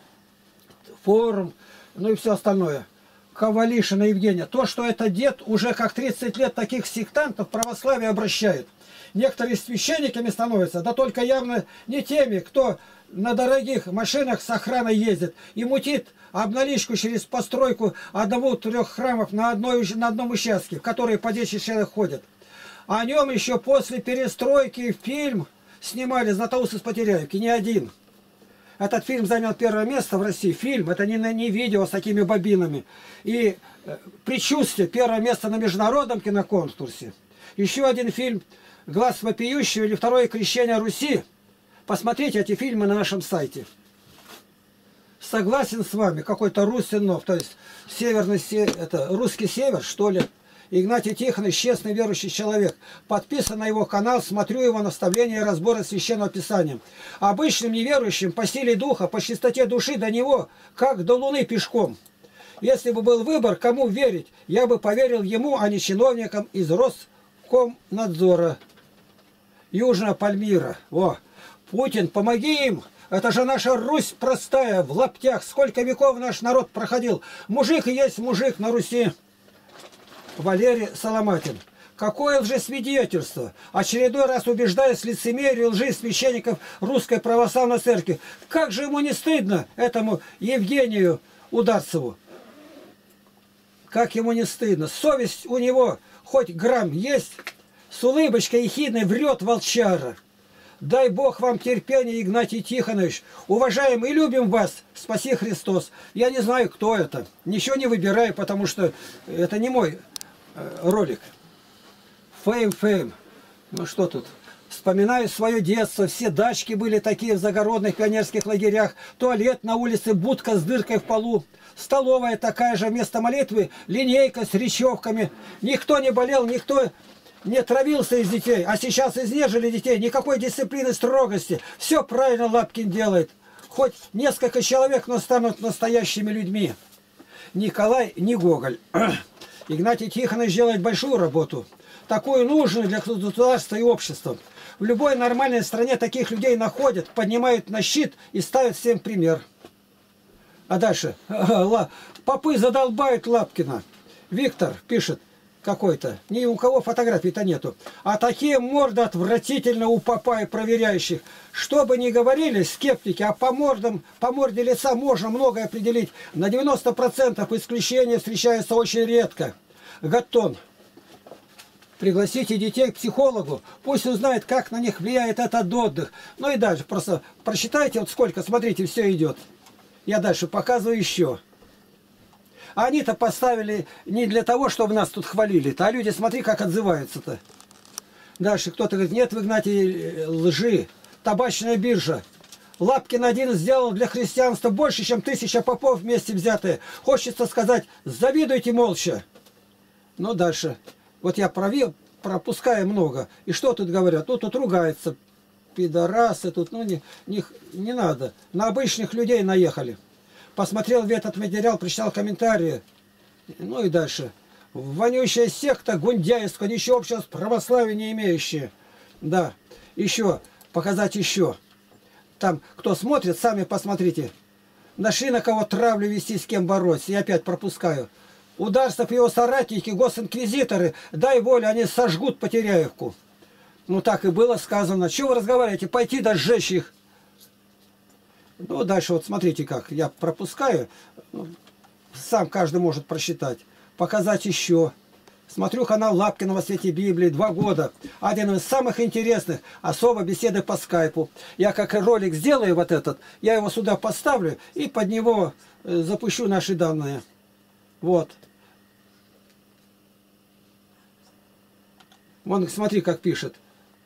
Форум, ну и все остальное. Ковалишина Евгения. То, что это дед уже как тридцать лет таких сектантов в православие обращает. Некоторые священниками становятся, да только явно не теми, кто на дорогих машинах с охраной ездит и мутит обналичку через постройку одного-трех храмов на, одной, на одном участке, в которые по десять человек ходят. О нем еще после перестройки фильм снимали «Златоуст из Потеряевки», не один. Этот фильм занял первое место в России. Фильм, это не, не видео с такими бобинами. И э, «Предчувствие» первое место на международном киноконкурсе. Еще один фильм «Глаз вопиющего» или «Второе крещение Руси». Посмотрите эти фильмы на нашем сайте. Согласен с вами, какой-то Русинов, то есть северный, это русский север, что ли. Игнатий Тихонович – честный верующий человек. Подписан на его канал, смотрю его наставления и разборы Священного Писания. Обычным неверующим по силе духа, по чистоте души до него, как до луны пешком. Если бы был выбор, кому верить, я бы поверил ему, а не чиновникам из Роскомнадзора. Южная Пальмира. О, Путин, помоги им! Это же наша Русь простая, в лаптях. Сколько веков наш народ проходил. Мужик и есть мужик на Руси. Валерий Соломатин. Какое лжесвидетельство! Очередной раз убеждаясь лицемерию лжи священников Русской Православной Церкви. Как же ему не стыдно, этому Евгению Ударцеву? Как ему не стыдно? Совесть у него хоть грамм есть? С улыбочкой ехидной врет волчара. Дай Бог вам терпения, Игнатий Тихонович. Уважаем и любим вас. Спаси Христос. Я не знаю, кто это. Ничего не выбираю, потому что это не мой ролик. Фейм, фейм. Ну что тут? Вспоминаю свое детство. Все дачки были такие в загородных пионерских лагерях. Туалет на улице, будка с дыркой в полу. Столовая такая же, вместо молитвы линейка с речевками. Никто не болел, никто не травился из детей. А сейчас изнежили детей. Никакой дисциплины, строгости. Все правильно Лапкин делает. Хоть несколько человек, но станут настоящими людьми. Николай не Гоголь. Игнатий Тихонович делает большую работу. Такую нужную для государства и общества. В любой нормальной стране таких людей находят, поднимают на щит и ставят всем пример. А дальше. Попы задолбают Лапкина. Виктор пишет какой-то. Ни у кого фотографий-то нету. А такие морды отвратительно у попа и проверяющих. Что бы ни говорили скептики, а по мордам, по морде лица можно многое определить. На девяносто процентов исключения встречаются очень редко. Гаттон. Пригласите детей к психологу, пусть узнает, как на них влияет этот отдых. Ну и дальше, просто прочитайте, вот сколько, смотрите, все идет. Я дальше показываю еще. Они-то поставили не для того, чтобы нас тут хвалили-то, а люди, смотри, как отзываются-то. Дальше кто-то говорит, нет в Игнатии лжи, табачная биржа. Лапкин один сделал для христианства больше, чем тысяча попов вместе взятые. Хочется сказать, завидуйте молча. Ну дальше. Вот я провел, пропускаю много. И что тут говорят? Ну, тут ругаются. Пидорасы тут. Ну, не, не, не надо. На обычных людей наехали. Посмотрел в этот материал, прочитал комментарии. Ну и дальше. Вонючая секта гундяйская, ничего общего с православием не имеющая. Да. Еще. Показать еще. Там, кто смотрит, сами посмотрите. Нашли на кого травлю вести, с кем бороться. Я опять пропускаю. Ударцев и его соратники, госинквизиторы, дай волю, они сожгут Потеряевку. Ну так и было сказано. Чего вы разговариваете? Пойти да сжечь их. Ну дальше вот смотрите как. Я пропускаю. Сам каждый может просчитать. Показать еще. Смотрю канал Лапкина во свете Библии. Два года. Один из самых интересных. Особо беседы по скайпу. Я как ролик сделаю вот этот. Я его сюда поставлю и под него запущу наши данные. Вот. Вон, смотри, как пишет.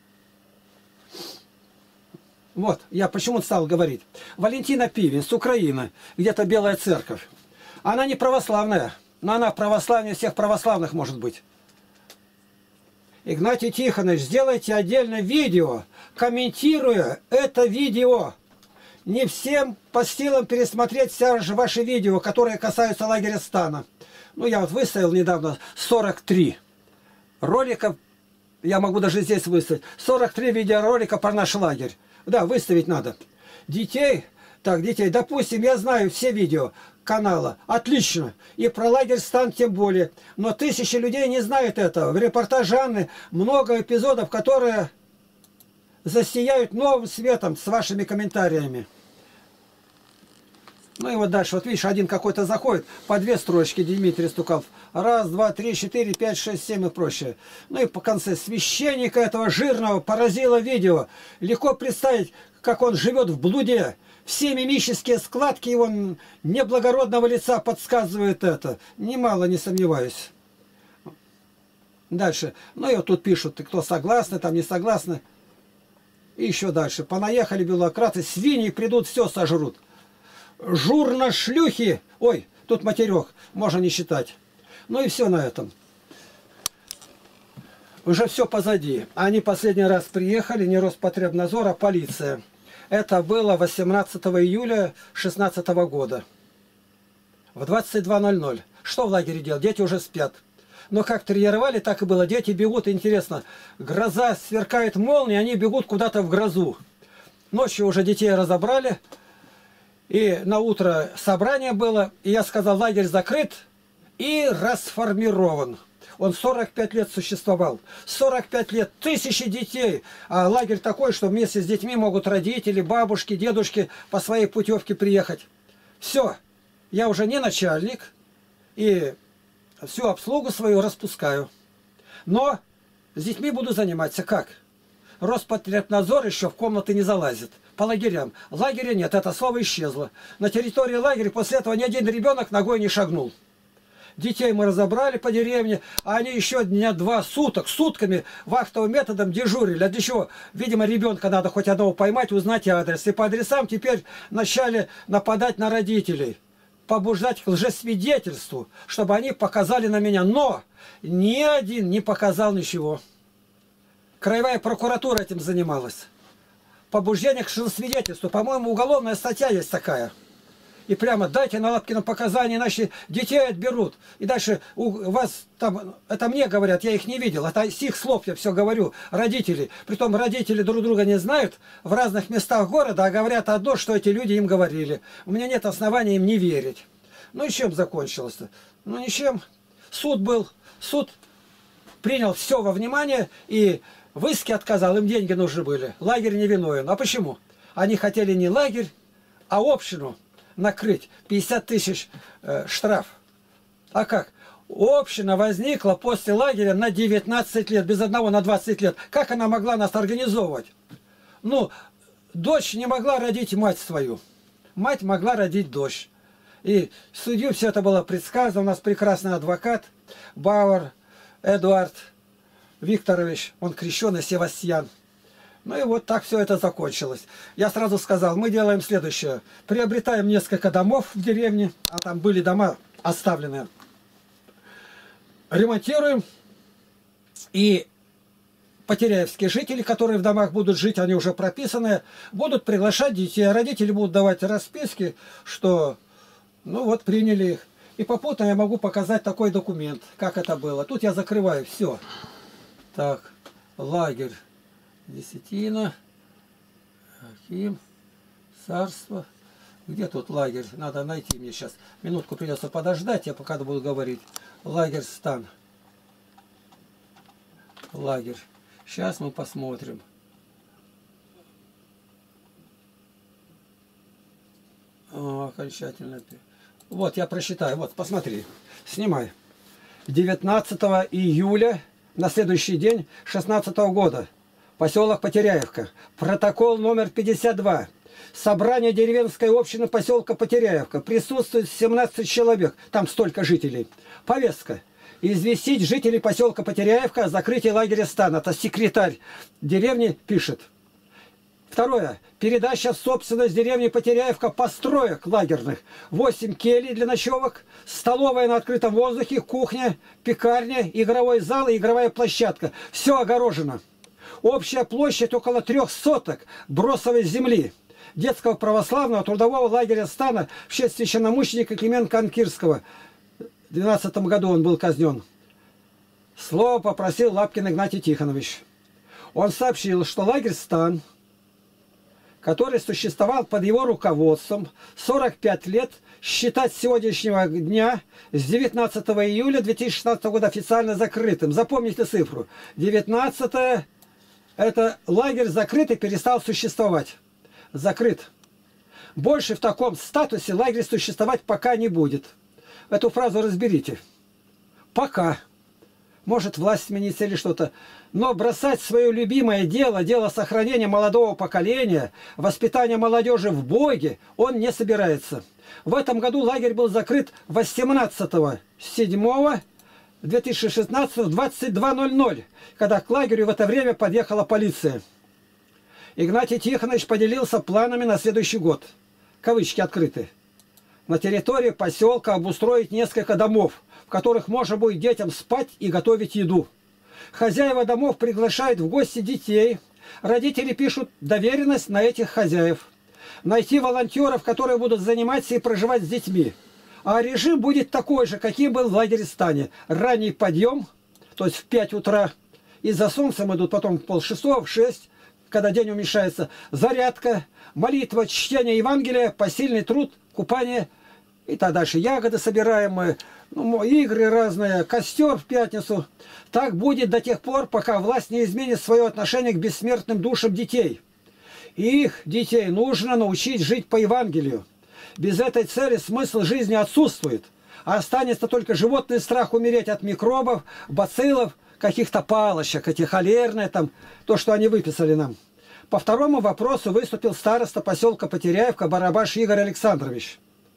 Вот, я почему стал говорить. Валентина Пивин с Украины, где-то Белая Церковь. Она не православная, но она православнее всех православных может быть. Игнатий Тихонович, сделайте отдельное видео, комментируя это видео. Не всем по силам пересмотреть все же ваши видео, которые касаются лагеря Стана. Ну, я вот выставил недавно сорок три ролика. Я могу даже здесь выставить. сорок три видеоролика про наш лагерь. Да, выставить надо. Детей, так, детей, допустим, я знаю все видео канала. Отлично. И про лагерь Стан тем более. Но тысячи людей не знают этого. В репортаже Анны много эпизодов, которые засияют новым светом с вашими комментариями. Ну и вот дальше, вот видишь, один какой-то заходит, по две строчки Дмитрий Стукалов. Раз, два, три, четыре, пять, шесть, семь и прочее. Ну и по конце священника этого жирного поразило видео. Легко представить, как он живет в блуде. Все мимические складки его неблагородного лица подсказывают это. Немало не сомневаюсь. Дальше. Ну и вот тут пишут, кто согласны, там не согласны. И еще дальше. Понаехали бюрократы, свиньи придут, все сожрут. Журно-шлюхи. Ой, тут матерек, можно не считать. Ну и все на этом. уже все позади. Они последний раз приехали, не Роспотребнадзор, а полиция. Это было восемнадцатого июля шестнадцатого года. В двадцать два ноль ноль. Что в лагере делать? Дети уже спят. Но как тренировали, так и было. Дети бегут, интересно. Гроза, сверкает молния, они бегут куда-то в грозу. Ночью уже детей разобрали. И на утро собрание было. И я сказал, лагерь закрыт и расформирован. Он сорок пять лет существовал. сорок пять лет, тысячи детей. А лагерь такой, что вместе с детьми могут родители, бабушки, дедушки по своей путевке приехать. Все. Я уже не начальник. И всю обслугу свою распускаю. Но с детьми буду заниматься. Как? Роспотребнадзор еще в комнаты не залазит. По лагерям. Лагеря нет, это слово исчезло. На территории лагеря после этого ни один ребенок ногой не шагнул. Детей мы разобрали по деревне, а они еще дня два суток, сутками вахтовым методом дежурили. А для чего? Видимо, ребенка надо хоть одного поймать, узнать адрес. И по адресам теперь начали нападать на родителей. Побуждать к лжесвидетельству, чтобы они показали на меня. Но ни один не показал ничего. Краевая прокуратура этим занималась. Побуждение к лжесвидетельству. По-моему, уголовная статья есть такая. И прямо дайте на Лапкина показания, иначе детей отберут. И дальше у вас там, это мне говорят, я их не видел, это с их слов я все говорю, родители. Притом родители друг друга не знают в разных местах города, а говорят одно, что эти люди им говорили. У меня нет основания им не верить. Ну и чем закончилось-то? Ну ничем. Суд был, суд принял все во внимание и в иске отказал, им деньги нужны были. Лагерь не виновен. А почему? Они хотели не лагерь, а общину накрыть. пятьдесят тысяч э, штраф. А как? Община возникла после лагеря на девятнадцать лет, без одного на двадцать лет. Как она могла нас организовывать? Ну, дочь не могла родить мать свою. Мать могла родить дочь. И судью все это было предсказано. У нас прекрасный адвокат Бауэр Эдуард Викторович, он крещеный Севастьян. Ну и вот так все это закончилось. Я сразу сказал, мы делаем следующее. Приобретаем несколько домов в деревне, а там были дома оставленные. Ремонтируем. И потеряевские жители, которые в домах будут жить, они уже прописанные, будут приглашать детей. Родители будут давать расписки, что ну вот приняли их. И попутно я могу показать такой документ, как это было. Тут я закрываю все. Так, лагерь. Десятина, Ахим, царство. Где тут лагерь? Надо найти мне сейчас. Минутку придется подождать, я пока буду говорить. Лагерь стан. Лагерь. Сейчас мы посмотрим. О, окончательно. Вот, я просчитаю. Вот, посмотри. Снимай. девятнадцатого июля, на следующий день, шестнадцатого года. Поселок Потеряевка. Протокол номер пятьдесят два. Собрание деревенской общины поселка Потеряевка. Присутствует семнадцать человек. Там столько жителей. Повестка. Известить жителей поселка Потеряевка о закрытии лагеря стан. Это секретарь деревни пишет. Второе. Передача в собственность деревни Потеряевка построек лагерных. восемь келей для ночевок, столовая на открытом воздухе, кухня, пекарня, игровой зал и игровая площадка. Все огорожено. Общая площадь около трех соток бросовой земли. Детского православного трудового лагеря стана в честь священномученика Клименко Анкирского. В двенадцатом году он был казнен. Слово попросил Лапкин Игнатий Тихонович. Он сообщил, что лагерь стан, который существовал под его руководством сорок пять лет, считать с сегодняшнего дня, с девятнадцатого июля две тысячи шестнадцатого года официально закрытым. Запомните цифру. девятнадцатое это лагерь закрытый, перестал существовать. Закрыт. Больше в таком статусе лагерь существовать пока не будет. Эту фразу разберите. Пока. Может, власть сменится или что-то. Но бросать свое любимое дело, дело сохранения молодого поколения, воспитания молодежи в Боге, он не собирается. В этом году лагерь был закрыт восемнадцатого седьмого две тысячи шестнадцатого в двадцать два ноль ноль, когда к лагерю в это время подъехала полиция. Игнатий Тихонович поделился планами на следующий год. Кавычки открыты. На территории поселка обустроить несколько домов, в которых можно будет детям спать и готовить еду. Хозяева домов приглашают в гости детей. Родители пишут доверенность на этих хозяев. Найти волонтеров, которые будут заниматься и проживать с детьми. А режим будет такой же, каким был в лагере Стане. Ранний подъем, то есть в пять утра. И за солнцем идут потом в полшестого, в шесть, когда день уменьшается. Зарядка, молитва, чтение Евангелия, посильный труд, купание. И так дальше. Ягоды собираем, ну, игры разные, костер в пятницу. Так будет до тех пор, пока власть не изменит свое отношение к бессмертным душам детей. И их, детей, нужно научить жить по Евангелию. Без этой цели смысл жизни отсутствует. А останется только животный страх умереть от микробов, бациллов, каких-то палочек, эти холерные, там, то, что они выписали нам. По второму вопросу выступил староста поселка Потеряевка Барабаш Игорь Александрович.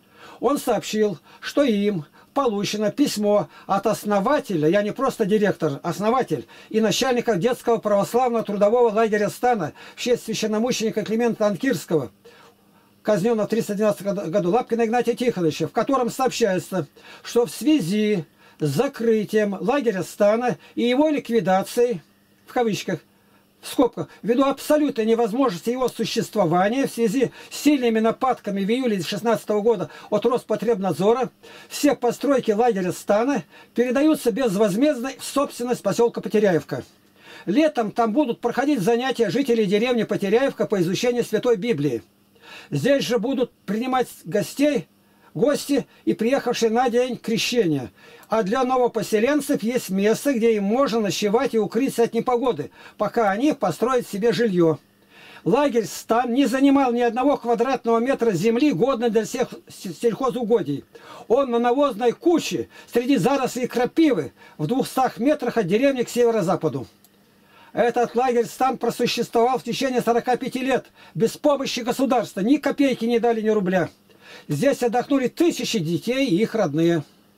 Он сообщил, что им получено письмо от основателя, я не просто директор, основатель и начальника детского православного трудового лагеря Стана в честь священномученика Климента Анкирского, казненного в тысяча триста двенадцатом году, Лапкина Игнатия Тихоновича, в котором сообщается, что в связи с закрытием лагеря Стана и его ликвидацией, в кавычках, в скобках, ввиду абсолютной невозможности его существования в связи с сильными нападками в июле две тысячи шестнадцатого года от Роспотребнадзора, все постройки лагеря Стана передаются безвозмездно в собственность поселка Потеряевка. Летом там будут проходить занятия жителей деревни Потеряевка по изучению Святой Библии. Здесь же будут принимать гостей, гости и приехавшие на день крещения. А для новопоселенцев есть место, где им можно ночевать и укрыться от непогоды, пока они построят себе жилье. Лагерь Стан не занимал ни одного квадратного метра земли, годной для всех сельхозугодий. Он на навозной куче среди зарослей крапивы в двухстах метрах от деревни к северо-западу. Этот лагерь Стан просуществовал в течение сорока пяти лет, без помощи государства, ни копейки не дали, ни рубля. Здесь отдохнули тысячи детей и их родные.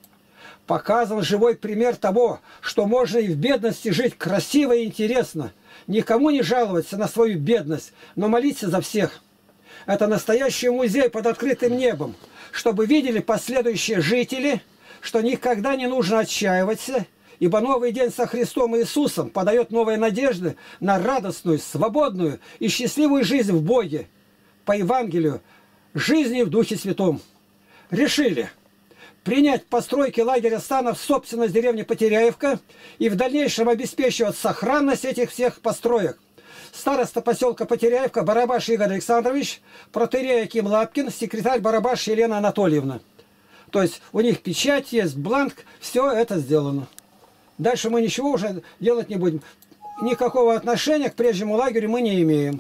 Показан живой пример того, что можно и в бедности жить красиво и интересно. Никому не жаловаться на свою бедность, но молиться за всех. Это настоящий музей под открытым небом, чтобы видели последующие жители, что никогда не нужно отчаиваться, ибо новый день со Христом Иисусом подает новые надежды на радостную, свободную и счастливую жизнь в Боге, по Евангелию, жизни в Духе Святом. Решили принять постройки лагеря Стана в собственность деревни Потеряевка и в дальнейшем обеспечивать сохранность этих всех построек. Староста поселка Потеряевка Барабаш Игорь Александрович, протоиерей Яким Лапкин, секретарь Барабаш Елена Анатольевна. То есть у них печать есть, бланк, все это сделано. Дальше мы ничего уже делать не будем. Никакого отношения к прежнему лагерю мы не имеем.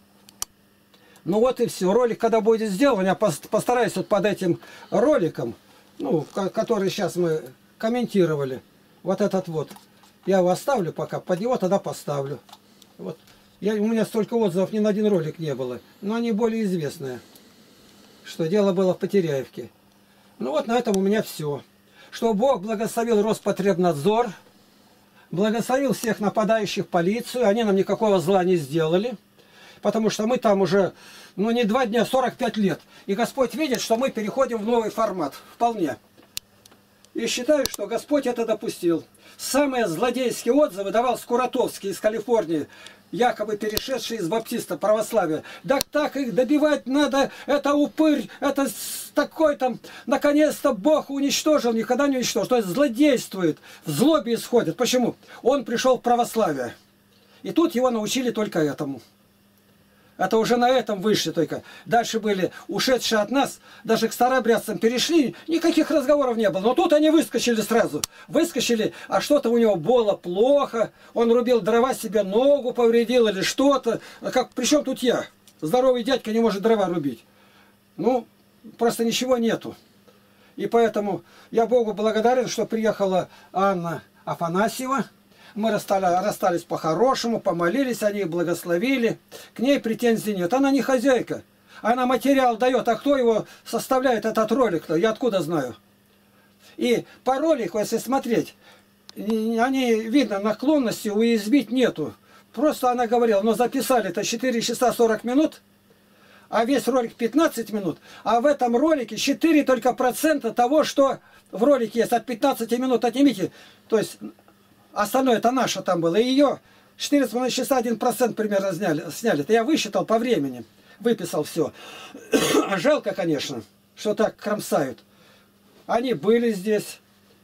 Ну вот и все. Ролик, когда будет сделан, я постараюсь вот под этим роликом, ну, который сейчас мы комментировали, вот этот вот, я его оставлю пока, под него тогда поставлю. Вот. Я, у меня столько отзывов ни на один ролик не было, но они более известные, что дело было в Потеряевке. Ну вот на этом у меня все. Что Бог благословил Роспотребнадзор, благословил всех нападающих полицию, они нам никакого зла не сделали. Потому что мы там уже, ну не два дня, сорок пять лет. И Господь видит, что мы переходим в новый формат. Вполне. И считаю, что Господь это допустил. Самые злодейские отзывы давал Скуратовский из Калифорнии, якобы перешедший из баптиста православия. Да так их добивать надо, это упырь, это такой там, наконец-то Бог уничтожил, никогда не уничтожил. То есть злодействует, в злобе исходит. Почему? Он пришел в православие. И тут его научили только этому. Это уже на этом вышли только. Дальше были ушедшие от нас, даже к старообрядцам перешли, никаких разговоров не было. Но тут они выскочили сразу. Выскочили, а что-то у него было плохо. Он рубил дрова, себе ногу повредил или что-то. Как, причем тут я? Здоровый дядька не может дрова рубить. Ну, просто ничего нету. И поэтому я Богу благодарен, что приехала Анна Афанасьева. Мы расстали, расстались по-хорошему, помолились, они их благословили. К ней претензий нет. Она не хозяйка. Она материал дает. А кто его составляет, этот ролик-то? Я откуда знаю? И по ролику, если смотреть, они, видно, наклонности уязвить нету. Просто она говорила, но записали это четыре часа сорок минут, а весь ролик пятнадцать минут. А в этом ролике четыре только процента того, что в ролике есть. От пятнадцати минут отнимите. То есть Остальное это наше там было. И ее четыре с половиной часа один процент примерно сняли. сняли. Это я высчитал по времени. Выписал все. Жалко, конечно, что так кромсают. Они были здесь,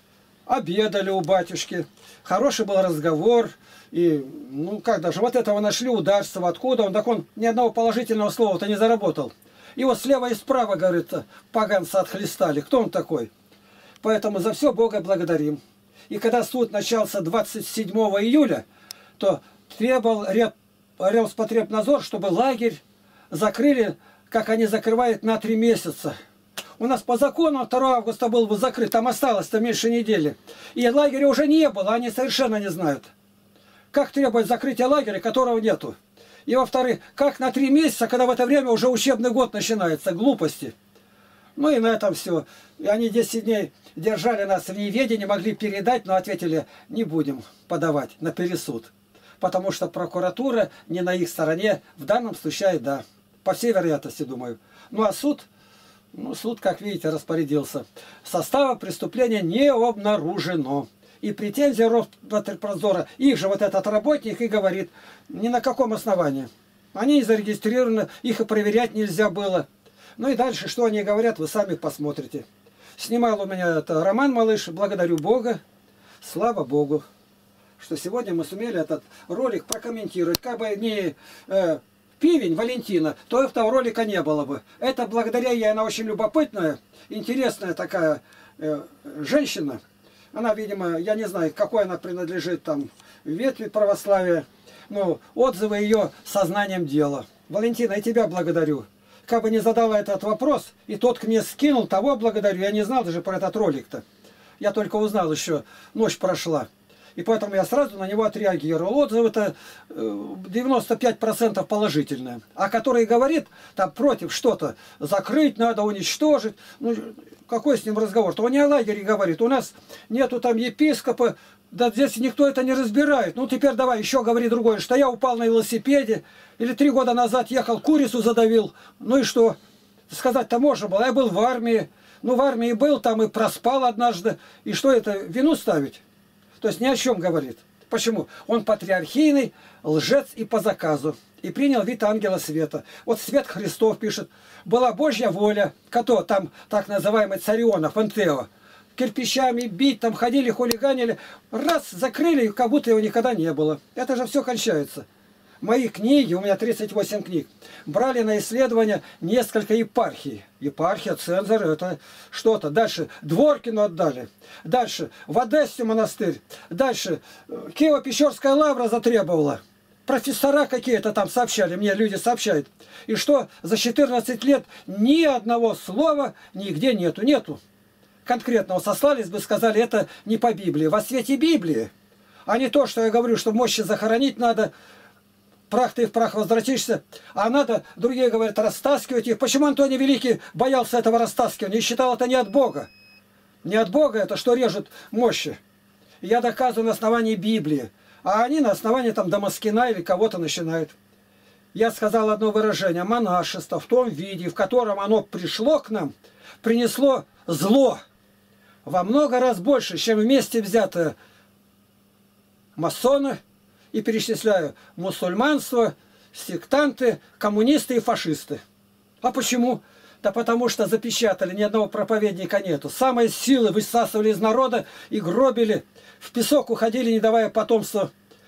обедали у батюшки. Хороший был разговор. И, ну как даже, вот этого нашли Ударцева. Откуда он? Так он ни одного положительного слова-то не заработал. Его слева и справа, говорит, поганца отхлестали. Кто он такой? Поэтому за все Бога благодарим. И когда суд начался двадцать седьмого июля, то требовал Роспотребнадзор, чтобы лагерь закрыли, как они закрывают, на три месяца. У нас по закону второго августа был бы закрыт, там осталось-то меньше недели. И лагеря уже не было, они совершенно не знают. Как требовать закрытия лагеря, которого нету? И во-вторых, как на три месяца, когда в это время уже учебный год начинается, глупости. Ну и на этом все. И они десять дней держали нас в неведении, могли передать, но ответили, не будем подавать на пересуд. Потому что прокуратура не на их стороне, в данном случае, да. По всей вероятности, думаю. Ну а суд, ну суд, как видите, распорядился. Состава преступления не обнаружено. И претензия Роспотребнадзора, их же вот этот работник и говорит, ни на каком основании. Они не зарегистрированы, их и проверять нельзя было. Ну и дальше, что они говорят, вы сами посмотрите. Снимал у меня это Роман Малыш, благодарю Бога, слава Богу, что сегодня мы сумели этот ролик прокомментировать. Как бы не э, Пивень Валентина, то этого ролика не было бы. Это благодаря ей, она очень любопытная, интересная такая э, женщина. Она, видимо, я не знаю, какой она принадлежит там ветви православия, но отзывы ее сознанием дела. Валентина, и тебя благодарю. Как бы не задала этот вопрос, и тот к мне скинул, того благодарю. Я не знал даже про этот ролик-то. Я только узнал еще, ночь прошла. И поэтому я сразу на него отреагировал. Отзывы-то девяносто пять процентов положительные. А который говорит, там против что-то, закрыть надо, уничтожить. Ну, какой с ним разговор? То он не о лагере говорит. У нас нету там епископа, да здесь никто это не разбирает. Ну теперь давай еще говори другое, что я упал на велосипеде, или три года назад ехал, курицу задавил. Ну и что? Сказать-то можно было. Я был в армии. Ну в армии был, там и проспал однажды. И что это, вину ставить? То есть ни о чем говорит. Почему? Он патриархийный, лжец и по заказу. И принял вид ангела света. Вот Свет Христов пишет. Была Божья воля. Кто там так называемый Царионов, Энтео. Кирпичами бить, там ходили, хулиганили. Раз, закрыли, как будто его никогда не было. Это же все кончается. Мои книги, у меня тридцать восемь книг, брали на исследование несколько епархий. Епархия, цензор, это что-то. Дальше Дворкину отдали. Дальше в Одессе монастырь. Дальше Киево-Печерская лавра затребовала. Профессора какие-то там сообщали, мне люди сообщают. И что за четырнадцать лет ни одного слова нигде нету. Нету. Конкретного сослались бы, сказали, это не по Библии. Во свете Библии. А не то, что я говорю, что мощи захоронить надо, прах ты в прах возвратишься, а надо, другие говорят, растаскивать их. Почему Антоний Великий боялся этого растаскивания и считал это не от Бога? Не от Бога это, что режут мощи. Я доказываю на основании Библии. А они на основании там Дамаскина или кого-то начинают. Я сказал одно выражение. Монашество в том виде, в котором оно пришло к нам, принесло зло. Во много раз больше, чем вместе взятое масоны, и перечисляю мусульманство, сектанты, коммунисты и фашисты. А почему? Да потому что запечатали, ни одного проповедника нету. Самые силы высасывали из народа и гробили. В песок уходили, не давая потомства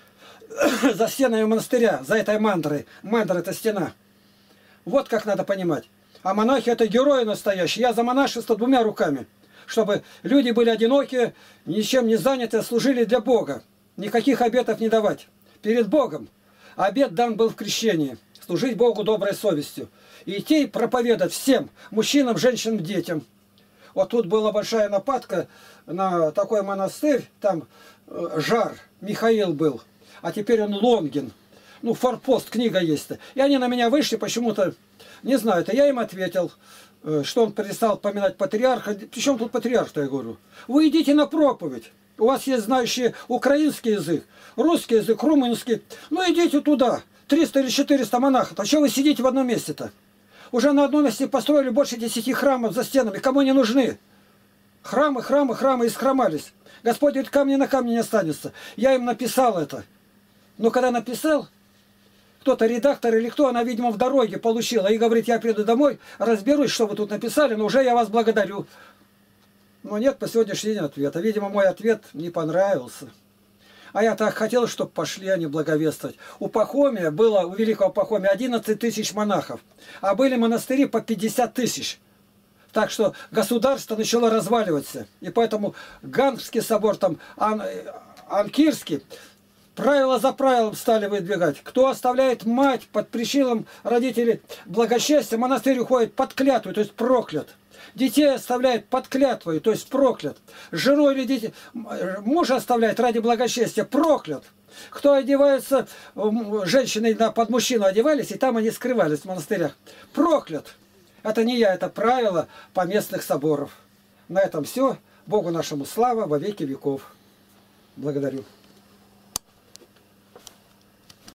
за стенами монастыря, за этой мандрой. Мандра – это стена. Вот как надо понимать. А монахи – это герои настоящие. Я за монашество двумя руками. Чтобы люди были одинокие, ничем не заняты, служили для Бога. Никаких обетов не давать. Перед Богом. Обет дан был в крещении. Служить Богу доброй совестью. И идти и проповедать всем. Мужчинам, женщинам, детям. Вот тут была большая нападка на такой монастырь. Там э, Жар Михаил был. А теперь он Лонгин. Ну, форпост, книга есть. И они на меня вышли почему-то. Не знаю, это я им ответил, э, что он перестал поминать патриарха. Причем тут патриарх-то, я говорю. Вы идите на проповедь. У вас есть знающие украинский язык, русский язык, румынский. Ну идите туда. триста или четыреста монахов. А что вы сидите в одном месте-то? Уже на одном месте построили больше десяти храмов за стенами. Кому не нужны? Храмы, храмы, храмы исхромались. Господь говорит, камни на камне не останется. Я им написал это. Но когда написал, кто-то редактор или кто, она, видимо, в дороге получила. И говорит, я приду домой, разберусь, что вы тут написали, но уже я вас благодарю. Но нет по сегодняшний день ответа. Видимо, мой ответ не понравился. А я так хотел, чтобы пошли они благовествовать. У Пахомия было, у Великого Пахомия, одиннадцать тысяч монахов. А были монастыри по пятьдесят тысяч. Так что государство начало разваливаться. И поэтому Гангский собор, там, Ан, Анкирский, правила за правилом стали выдвигать. Кто оставляет мать под причином родителей благочестия, монастырь уходит под клятву, то есть проклят. Детей оставляет под клятвой, то есть проклят. Жену или детей, мужа оставляет ради благочестия, проклят. Кто одевается, женщины под мужчину одевались, и там они скрывались в монастырях, проклят. Это не я, это правило поместных соборов. На этом все. Богу нашему слава во веки веков. Благодарю.